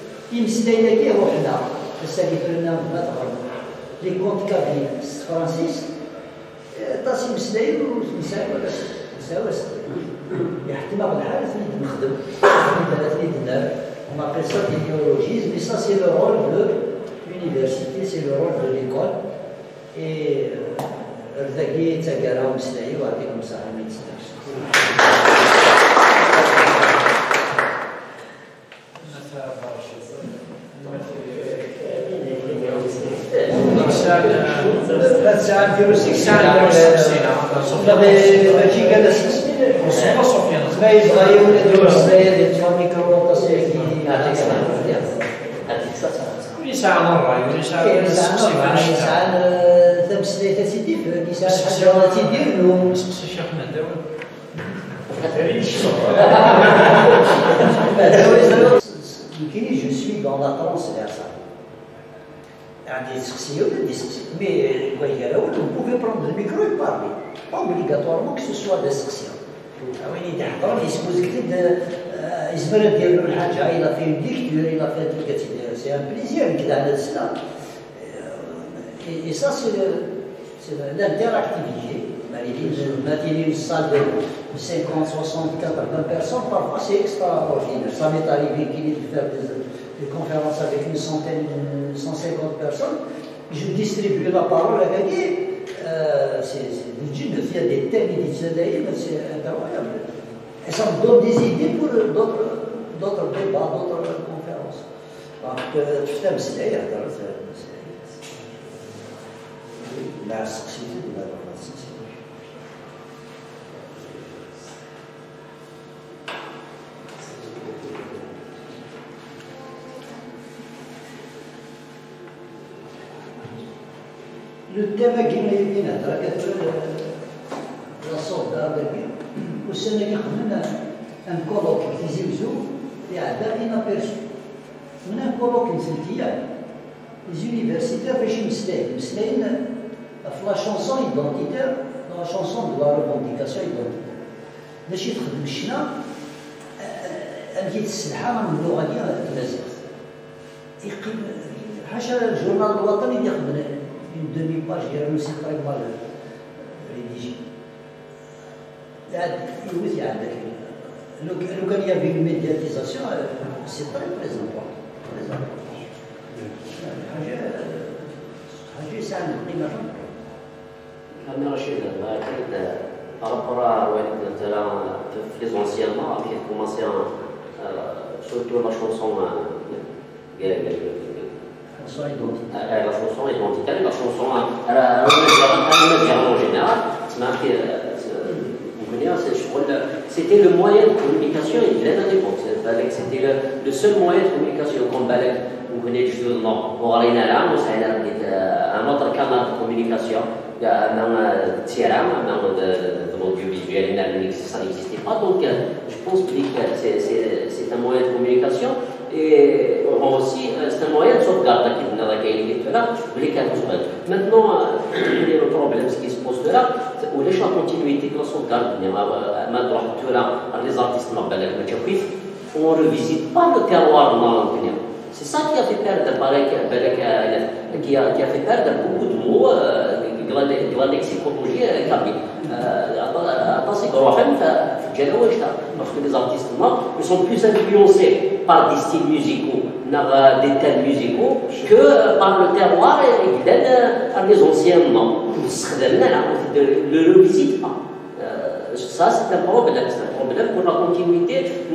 S2: Les contes kabbaliques, Francis, يحتمى بالحال ثني نخدم ثني ندار on appelle ça des néologismes, mais ça c'est le rôle de l'université, c'est le rôle de l'école. Et ارتقي تقرا ومسلاي ويعطيكم الصحة ما يتسناش. ماشي قال
S1: سفيان
S2: ما يبغى يولد وسلاي ديال ميكرو
S1: كل ساعة مرة كل ساعة
S2: تمسلي تسيدي في ساعة حاجة تيدير له
S1: الشيخ مهداوي
S2: يمكن je suis dans la transe vers ça. Des sections, mais quoi il y a là où vous pouvez prendre le micro et parler. Pas obligatoirement que ce soit des sections. وين يتحضر يسموز كتب يزمر ديالو الحاجة إلا في ديكتور إلا في تلقى تيدير سي ان بليزير كدا على السنة. Et ça c'est l'interactivité. Maintenant une salle de 50, 60, 80 personnes, parfois c'est extraordinaire. Ça m'est arrivé qu'il de faire des conférences avec une centaine, 150 personnes. Je distribue la parole à quelqu'un. Il y a des thèmes éditoriaux, c'est incroyable. Et ça me donne des idées pour d'autres débats, d'autres conférences. Donc, tu sais, c'est d'ailleurs, la société de la société. Le thème qui m'a été la sorte d'arbre, au Sénégal, un colloque qui s'est fait à inaperçu. On a un colloque qui s'est les universitaires régimes la chanson identitaire, la chanson de la revendication identitaire. نشيط خدمشنا أمجيت السلحة من اللغة التمازيغ. يقيم حاشا الجورنال الوطني يخدم une demi-page ديالو سي فريمون ريديجي. يوز عندك لو كان يا بين ميدياتيزاسيون سي تري important. حاجة يساعد القيمة.
S3: أنا رشيد أكيد par rapport à les anciennement qui a commencé surtout la chanson identitaire, la chanson en général, c'était le moyen de communication à l'époque. C'était le seul moyen de communication comme Balek. Vous connaissez juste le nom. Un autre canal de communication. Dans l'audiovisuel, ça n'existait pas. Donc, je pense que c'est un moyen de communication et aussi c'est un moyen de sauvegarde. Maintenant, le problème, ce qui se pose là, c'est la continuité de la sauvegarde. Les artistes, on ne revisite pas le terroir marocain. C'est ça qui a fait perdre, qui a fait perdre beaucoup de mots. La lexicologie parce que les artistes noirs sont plus influencés par des styles musicaux, des thèmes musicaux, que par le terroir et par les anciens noms. Ne le revisite pas. Ça, c'est un problème pour la continuité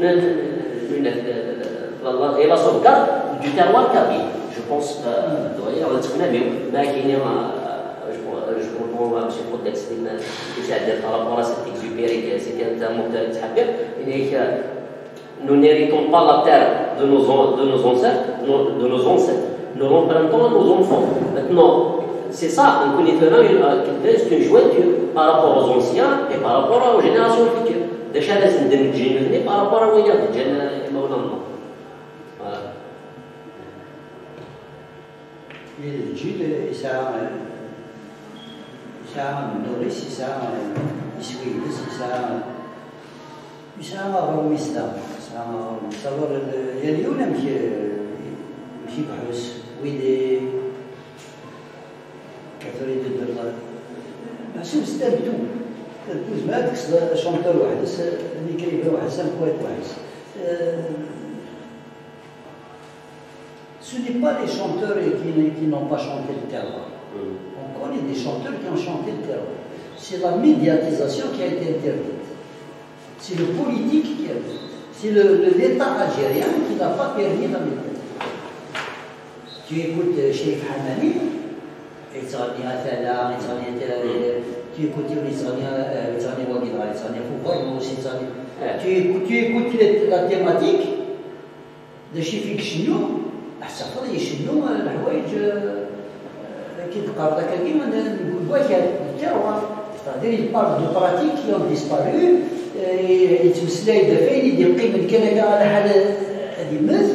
S3: et la sauvegarde du terroir kabyle. Je pense que je comprends M. Fodek, par rapport à cet exupéry, c'était un moteur extérieur. Nous n'héritons pas la terre de nos ancêtres, nous l'empruntons à nos enfants. Maintenant, c'est ça, on connaît c'est une jointure par rapport aux anciens et par rapport aux générations futures. Déjà, c'est par rapport à William, voilà.
S2: ساعة من دوريس ساعة سويدس ساعة روميستا ساعة صور اليوم مشي بحوس ويدي كثرة الدرجة محسوب ستابتو ما ديك الشونتور واحد اللي كيبان واحد سام كويت واحد. Ce n'est pas les chanteurs qui n'ont pas chanté le terroir. On connaît des chanteurs qui ont chanté le terroir. C'est la médiatisation qui a été interdite. C'est le politique qui a dit. C'est l'État algérien qui n'a pas permis la médiatisation. Tu écoutes Cheikh Hamani, tu écoutes la thématique de Chifik Chinou, à chaque fois, il Chinou, c'est-à-dire, il parle de pratiques qui ont disparu, يتمسلاي دافعين يدقي من كنكه على حال هذه مات.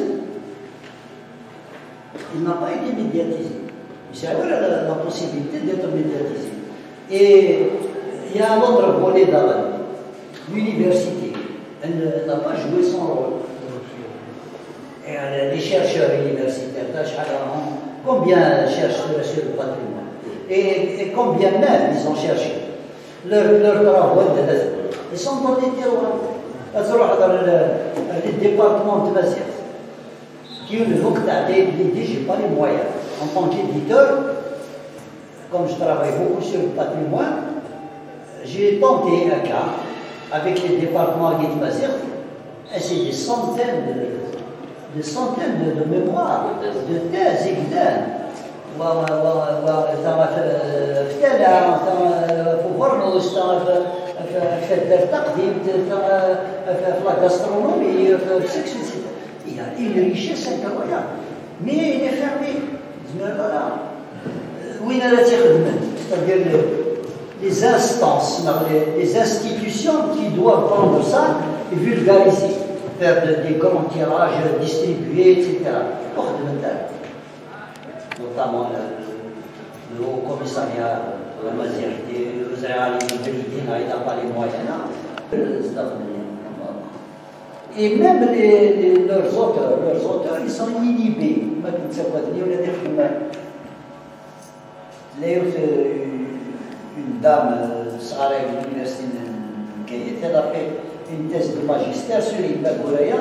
S2: Il n'a pas été médiatisé. C'est la possibilité d'être médiatisé. Et il y a un autre volet dans l'université. Elle n'a pas joué son rôle. Et les chercheurs universitaires, combien cherchent sur le patrimoine? Et combien même ils ont cherché leurs travaux de ils sont dans les terroirs. Le département de Mazir, qui est le vôtre d'idée, je n'ai pas les moyens. En tant qu'éditeur, comme je travaille beaucoup sur le patrimoine, j'ai tenté un cas avec les départements de Mazir, et c'est des centaines de mémoires, de thèses externes. Il y a une richesse incroyable, mais il est fermé. C'est-à-dire les instances, les institutions qui doivent prendre ça et vulgariser, faire des grands tirages, distribuer, etc. Notamment le Haut Commissariat de la Mazirité, le il n'a pas les moyens. Et même leurs auteurs, ils sont inhibés. Une dame, Sarah, de l'université de Kayet, elle a fait une thèse de magistère sur Ibn Gouraya.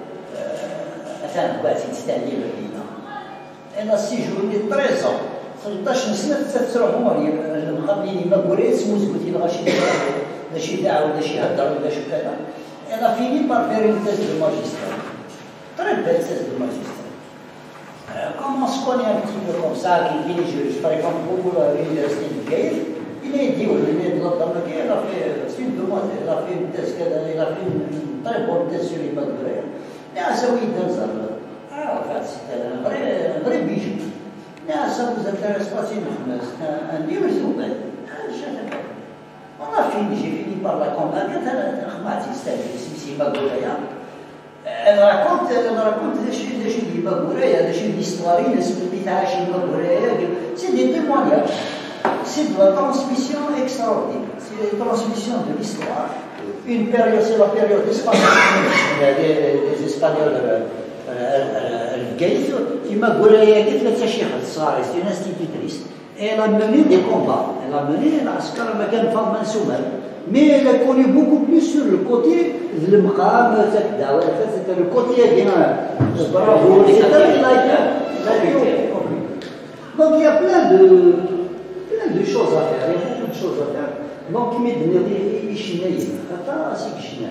S2: Elle a séjourné 13 ans. 13 سنة تتسرع عمري مقابلين ما قريت سموزكوتي الغاشي لا شي داعي ولا شي هدر ولا شي كذا. Elle a fini par faire une thèse de magistère. Très belle thèse de magistère. Comme on se connaît un petit peu comme ça, qui finit, je fréquente beaucoup l'université de Kayet, il est dit, il est de l'autre côté, elle a fait, c'est une demoiselle, elle a fait une thèse, elle a fait une très bonne thèse sur les Maghrébins. Et à Zawi Danzal, en fait, c'était un vrai bijou. لا ça vous intéresse pas, c'est un livre زوبان. On a fini, j'ai fini par la convaincre. C'est Magoureya. Elle raconte l'histoire, c'est des témoignages. C'est de la transmission extraordinaire. C'est la transmission de l'histoire. Une période, c'est la période espagnole. Les Espagnols. الجيش كما قولها قلت لها شيخ الصغار سي اون انستيتوتريس elle a mené des combats elle a mené العسكر ما كان فاطمه نسومه mais elle a connu beaucoup plus sur le côté المقام تاع c'était le côté bien bravo etc. donc il y a plein de choses à faire il y a beaucoup de choses à faire donc il m'est donné يشني حتى سيك شنو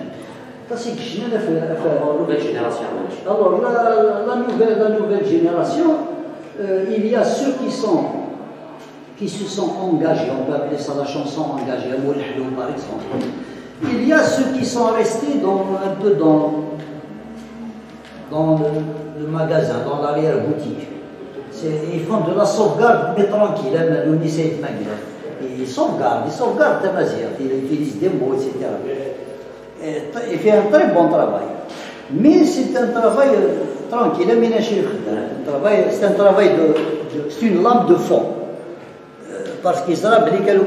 S3: La nouvelle génération.
S2: Alors, la nouvelle génération, il y a ceux qui se sont engagés, on peut appeler ça la chanson engagée, par exemple. Il y a ceux qui sont restés un peu dans le magasin, dans l'arrière-boutique. Ils font de la sauvegarde, mais tranquille, ils sauvegardent ta mazir, ils utilisent des mots, etc. Il fait un très bon travail. Mais c'est un travail tranquille, c'est un travail c'est une lampe de fond. Parce qu'il sera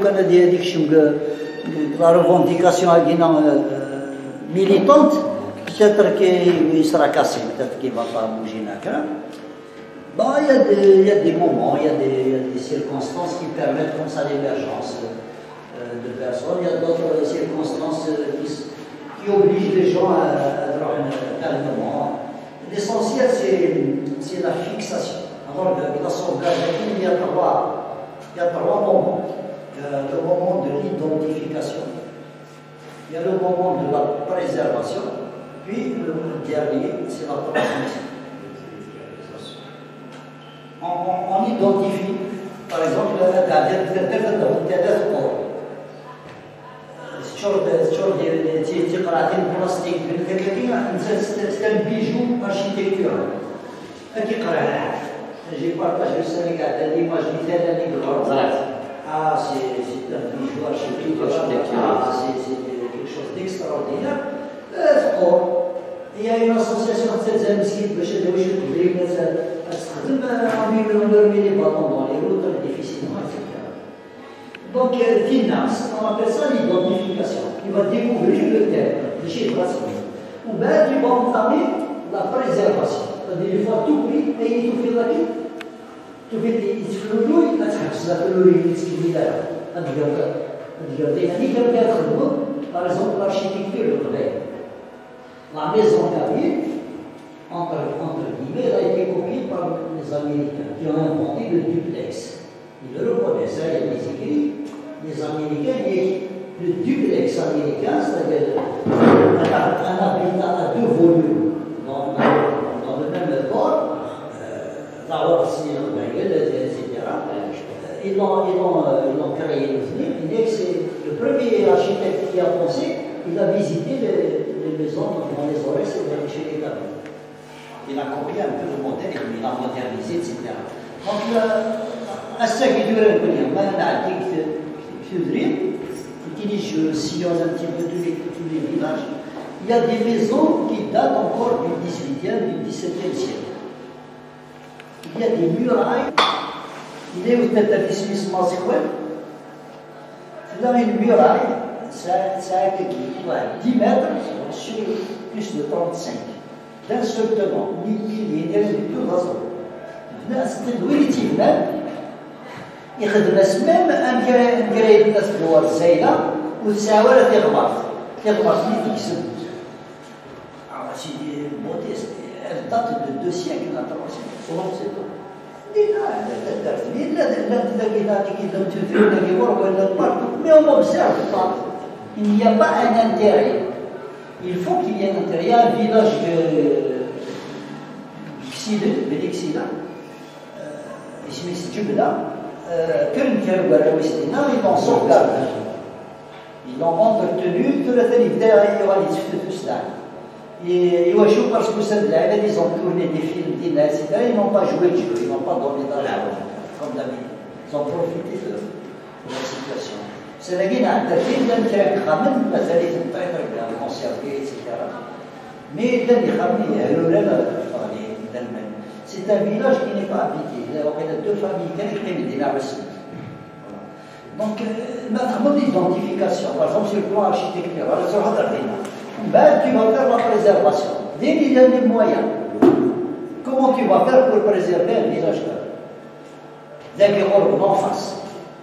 S2: la revendication militante, peut-être qu'il sera cassé, peut-être qu'il ne va pas bouger. Bon, il y a des moments, il y a des circonstances qui permettent comme ça l'émergence. de personnes. Il y a d'autres circonstances qui obligent les gens à avoir calmement. L'essentiel, c'est la fixation. Alors, la sauvegarde, il y a trois moments. Il y a le moment de l'identification, il y a le moment de la préservation, puis le dernier, c'est la transmission. On identifie, par exemple, c'est un bijou architectural. J'ai partagé au Sénégal l'image d'Italie de l'Ordre. Ah, c'est un bijou architectural. C'est quelque chose d'extraordinaire. Il y a une association de ces amis qui les ballons dans les routes difficilement, etc. Donc, finance, on appelle ça l'identification. Il va découvrir le terme, le chiffre. Ou bien, il va entamer la préservation. C'est-à-dire, il faut tout prix et il faut faire la vie. Tu fais des fleurs, tu as la fleur, tu par exemple, l'architecture de la maison Gabriel, entre guillemets, elle a été copiée par les Américains qui ont inventé le duplex. Ils le reconnaissent, il y a des écrits. Les Américains, le duplex américain, c'est-à-dire un habitat à 2 volumes dans le même corps, etc. Ils l'ont créé. C'est le premier architecte qui a pensé, il a visité les maisons dans les Aurès et chez les Gabriel. Il a copié un peu le modèle, il a modernisé, etc. Donc, je sillonne un petit peu tous les villages. Il y a des maisons qui datent encore du 18e, du 17e siècle. Il y a des murailles. Il est au établissement Masquet. Là, une muraille, ça a 10 mètres sur plus de 35. D'un seul tenant, ni pilier, ni rien du tout, c'était le même. يخدم même un grade d'astroir زايدة وتساوي على تغمر اللي تكسب. C'est modeste, elle date de 2 siècles, la 3 siècles. Mais on observe pas. Il n'y a pas un intérêt. Il faut qu'il y ait un intérêt. Il y a un village de Xida, اسمه Djibla, ils l'ont sauvegardé. Ils l'ont entretenu, parce que ils ont tourné des films, ils n'ont pas joué de jeu, ils n'ont pas dormi dans la rue, comme d'habitude. Ils ont profité de la situation. C'est la guine à Tafil, qui a ramène la télé conservé, etc. Mais c'est un village qui n'est pas habité. Il y a 2 familles qui sont donc, notre mode d'identification, par exemple sur le plan architectural, tu vas faire la préservation. Il y a des moyens. Comment tu vas faire pour préserver un village là? En face.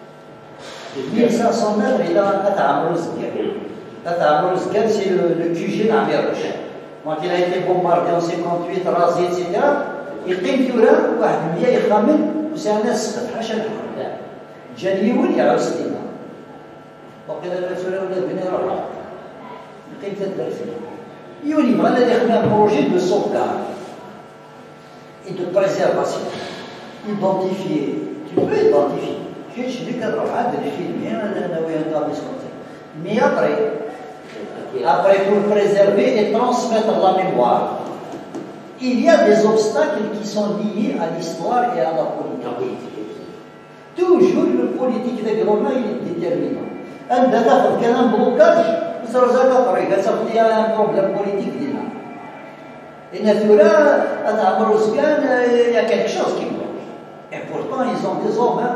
S2: 1500 mètres, il a un Tatamruzgan, c'est le QG d'Amirouche. Quand il a été bombardé en 58, rasé, etc., il قيم ثورة واحد المياه يخمم وسانا السقف حاشا الحمد جاني ولي على سنينا وقيل الرسول ولا بني روح قيم تدرسين يولي بغا الذي يخدم بروجي دو sauvegarde et de préservation identifier tu peux identifier كاينش اللي كتروح عاد الفيلم انا ناوي نطابس mais après pour préserver et transmettre la mémoire. Il y a des obstacles qui sont liés à l'histoire et à la politique. Toujours le politique de Groma est déterminant. Un d'abord, quand un blocage, il y a un problème politique déjà. Et naturellement, il y a quelque chose qui bloque. Et pourtant, ils ont des hommes.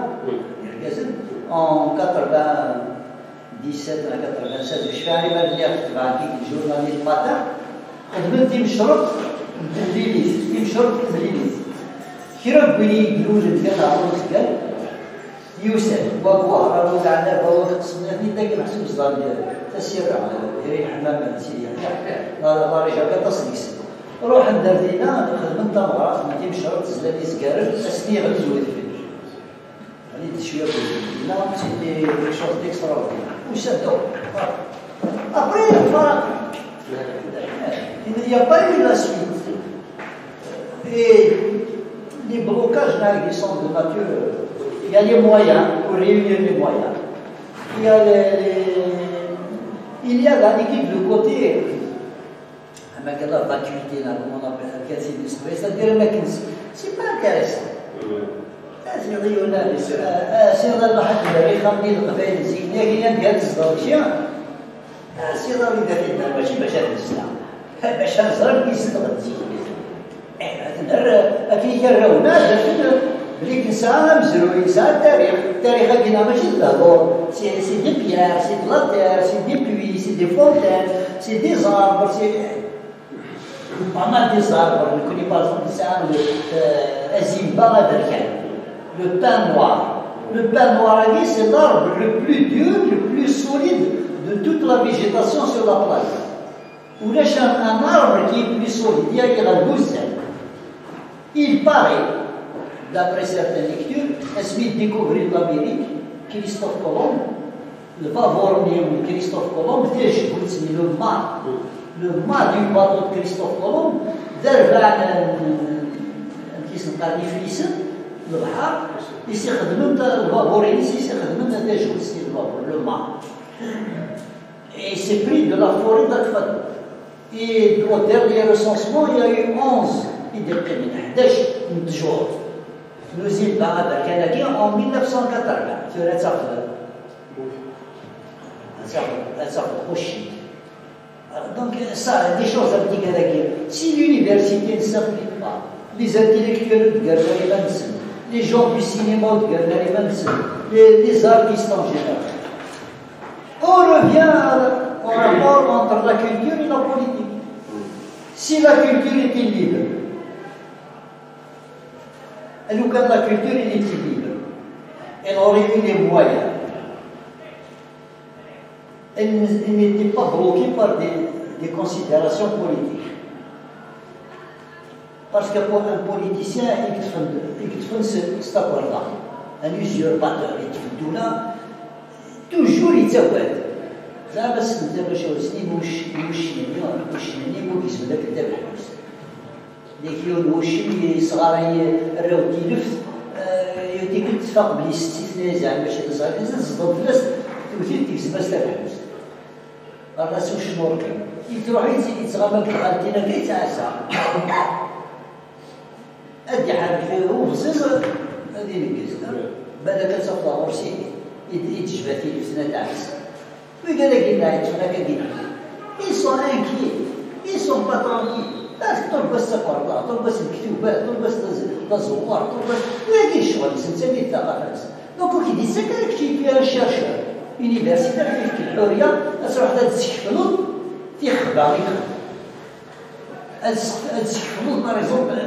S2: En 97 à 96, je suis arrivé à dire que le journaliste matin, je me suis بالليليز يمشرب بالليليز كي ربي يقولوا لك هذا عمرو سكان يوسف وقوة راه عندنا بواخ قسمنا في داك محسوب صدام تسير دايرين حمام سيدي لا رجع كتصديق روح ندير دينا خدمت مرات ما تيمش شرط زلاتي سكارج اسني غنزود فيه يعني شويه لا سيدي شوط ديكسترا وشدو ابري فرق il n'y a pas eu la suite et les blocages là qui sont de nature il y a les moyens pour réunir les moyens il y a la l'équipe de côté la gratuité, comme on appelle ça, c'est-à-dire c'est pas intéressant. C'est dans le حد اللي خمدي القبائل زينة هي ديال الزوجية. سي ضروري دابا ماشي باش نسلم. باش نزرب يصدق الزين. أكيد كرهونا بلي كنسا مزروي كنسا التاريخ ديالنا ماشي الضهور. سي دي بيير، سي دو لا تير، سي دي بوي، سي دي فونتين، سي دي زاربر، سي pas mal des arbres, on ne connaît pas ça, le Zimba le pin noir. Le pin noir, c'est l'arbre le plus dur, le plus solide de toute la végétation sur la planète. Ou là, j'ai un arbre qui est plus solide, il y a la douzaine. Il paraît, d'après certaines lectures, Smith découvrit l'Amérique, Christophe Colomb, le Favormium de Christophe Colomb, c'est le mât. Le mât du bateau de Christophe Colomb, derrière un petit carniflice, le bahar, il s'est redemandé le vaporin, il s'est redemandé des jours, c'est le mât. Et il s'est pris de la forêt d'Akfadou. Et au dernier recensement, il y a eu 11 jours. Nous y sommes en 1980. Tu as ça donc ça, des choses à dire. Si l'université ne s'applique pas, les intellectuels de Guerlain, les gens du cinéma de Guerlain, les artistes en général, on revient au rapport entre la culture et la politique. Si la culture était libre, et quand la culture était libre, elle aurait eu les moyens. Elle n'était pas bloquée par des considérations politiques. Parce que pour un politicien, il c'est accord-là. Un usurpateur, toujours il s'appelle. Ça va se dire que je suis ديك الوشي صغاري راو تيلف ديك الاتفاق بالاستثناء زعما باش تصغر تصدق الناس توثيق تكسب باش تفهم الراس واش نوركي تروح يتغامر كغالتينا كي تعسى ادي حرك فيه وفزز هادي نكز بالك تصفى غرسي يتجباتي في سنه تعس وقال لك إنها يتفنى كدينا ils sont inquiets ils sont pas tranquilles تلبس القرطة تلبس الكتوبات تلبس الزوار تلبس وهذه الشغل سنسمي الثقافة دونك كي دي سكر كتي فيها الشرشة يونيفرسيتير فيه الحرية تروح تسكفلو تيخبى تسكفلو باغ اكزومبل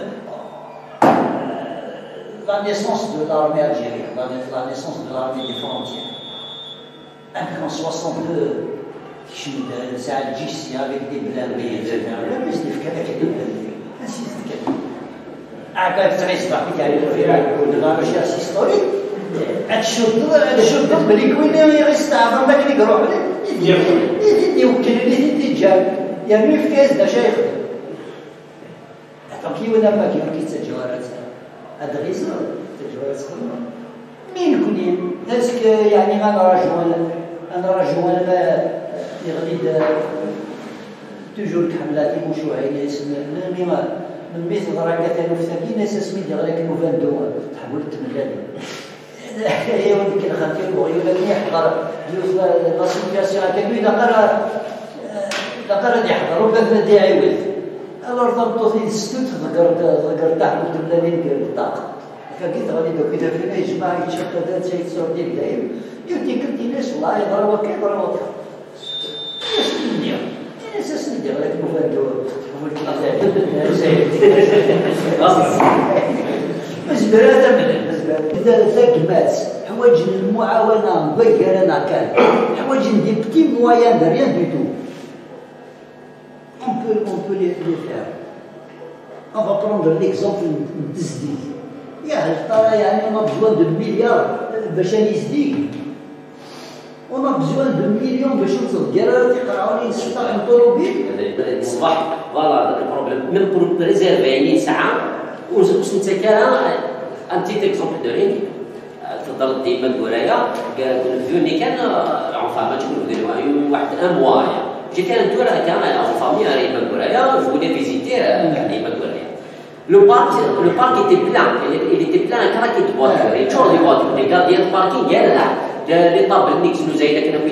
S2: la naissance de l'armée algérienne, la naissance de l'armée des frontières. En 62, c'est un GC avec des blindés, etc. Mais c'est des blindés. Ainsi de suite. Après, très rapide, il y a eu de la recherche historique. الشدود بالكوين يستعمل ما كان يقرأ يمكن اللي تجاب يعني في كاس ده شيخ كي ولا ما كي تجارات هذا غير تجارات مين كلين ناسك يعني انا رجل يغلي توجور كحملاتي وشوعي اسم من بيت ضرقات نفسكي ناس اسمي ديال غير نوفندو تحول التملالي هي ولدك الخطير ويقول لك يحضر لا سيتياسيون كانوا اذا قرا يحضر وبدا دي عوض الور ضبطوا في السكوت ذكر تحت التملالي ديال الطاقه كنت غادي دوك اذا فينا يجمع يتشكل هذا شي تصور ديال داير قلت ناس والله يضربوا كيضربوا اساس ندير لك مفندو مزبرة ذاك مات حوايج المعاونه مبكره كان حوايج دي بتي مويان دو ريان دو تو on peut les faire. On va prendre l'exemple de Zdig. يعني on a besoin de milliards باش نزديك. On a besoin de millions باش نوصل كرا تقراوني نستطيع الطوموبيل.
S3: الصباح فوالا البروبليم ميم بور بريزيرفي يعني ساعه واش انت كان ان تيت اكزومبل دو رين تقدر ديما نقولها فيوني كان عفوا ما تقول واحد ان موا جي كان ندور كان en famille à Ribangouraya, je voulais visiter Ribangouraya. Le parc était plein, il était plein à craquer de voitures, et toujours des voitures, des gardiens de parking, il y a là, les tables mix nous aident à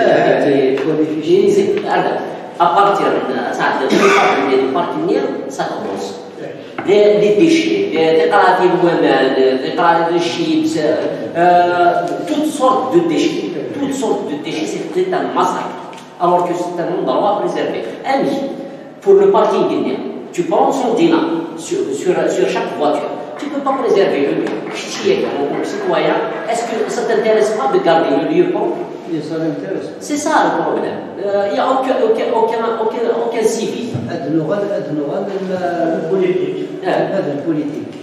S3: à partir de ça, le parking, ça commence. Les déchets, des carafes humaines, des carafes de chips, toutes sortes de déchets, c'était un massacre. Alors que c'est un endroit préservé. Ami, pour le parking indien, tu prends son dinar sur chaque voiture. Tu ne peux pas préserver le lieu. Comme citoyen, est-ce que ça ne t'intéresse pas de garder le lieu propre?
S2: Ça m'intéresse.
S3: C'est ça le problème. Il n'y a aucun civisme.
S2: هذا النوع البوليتيك.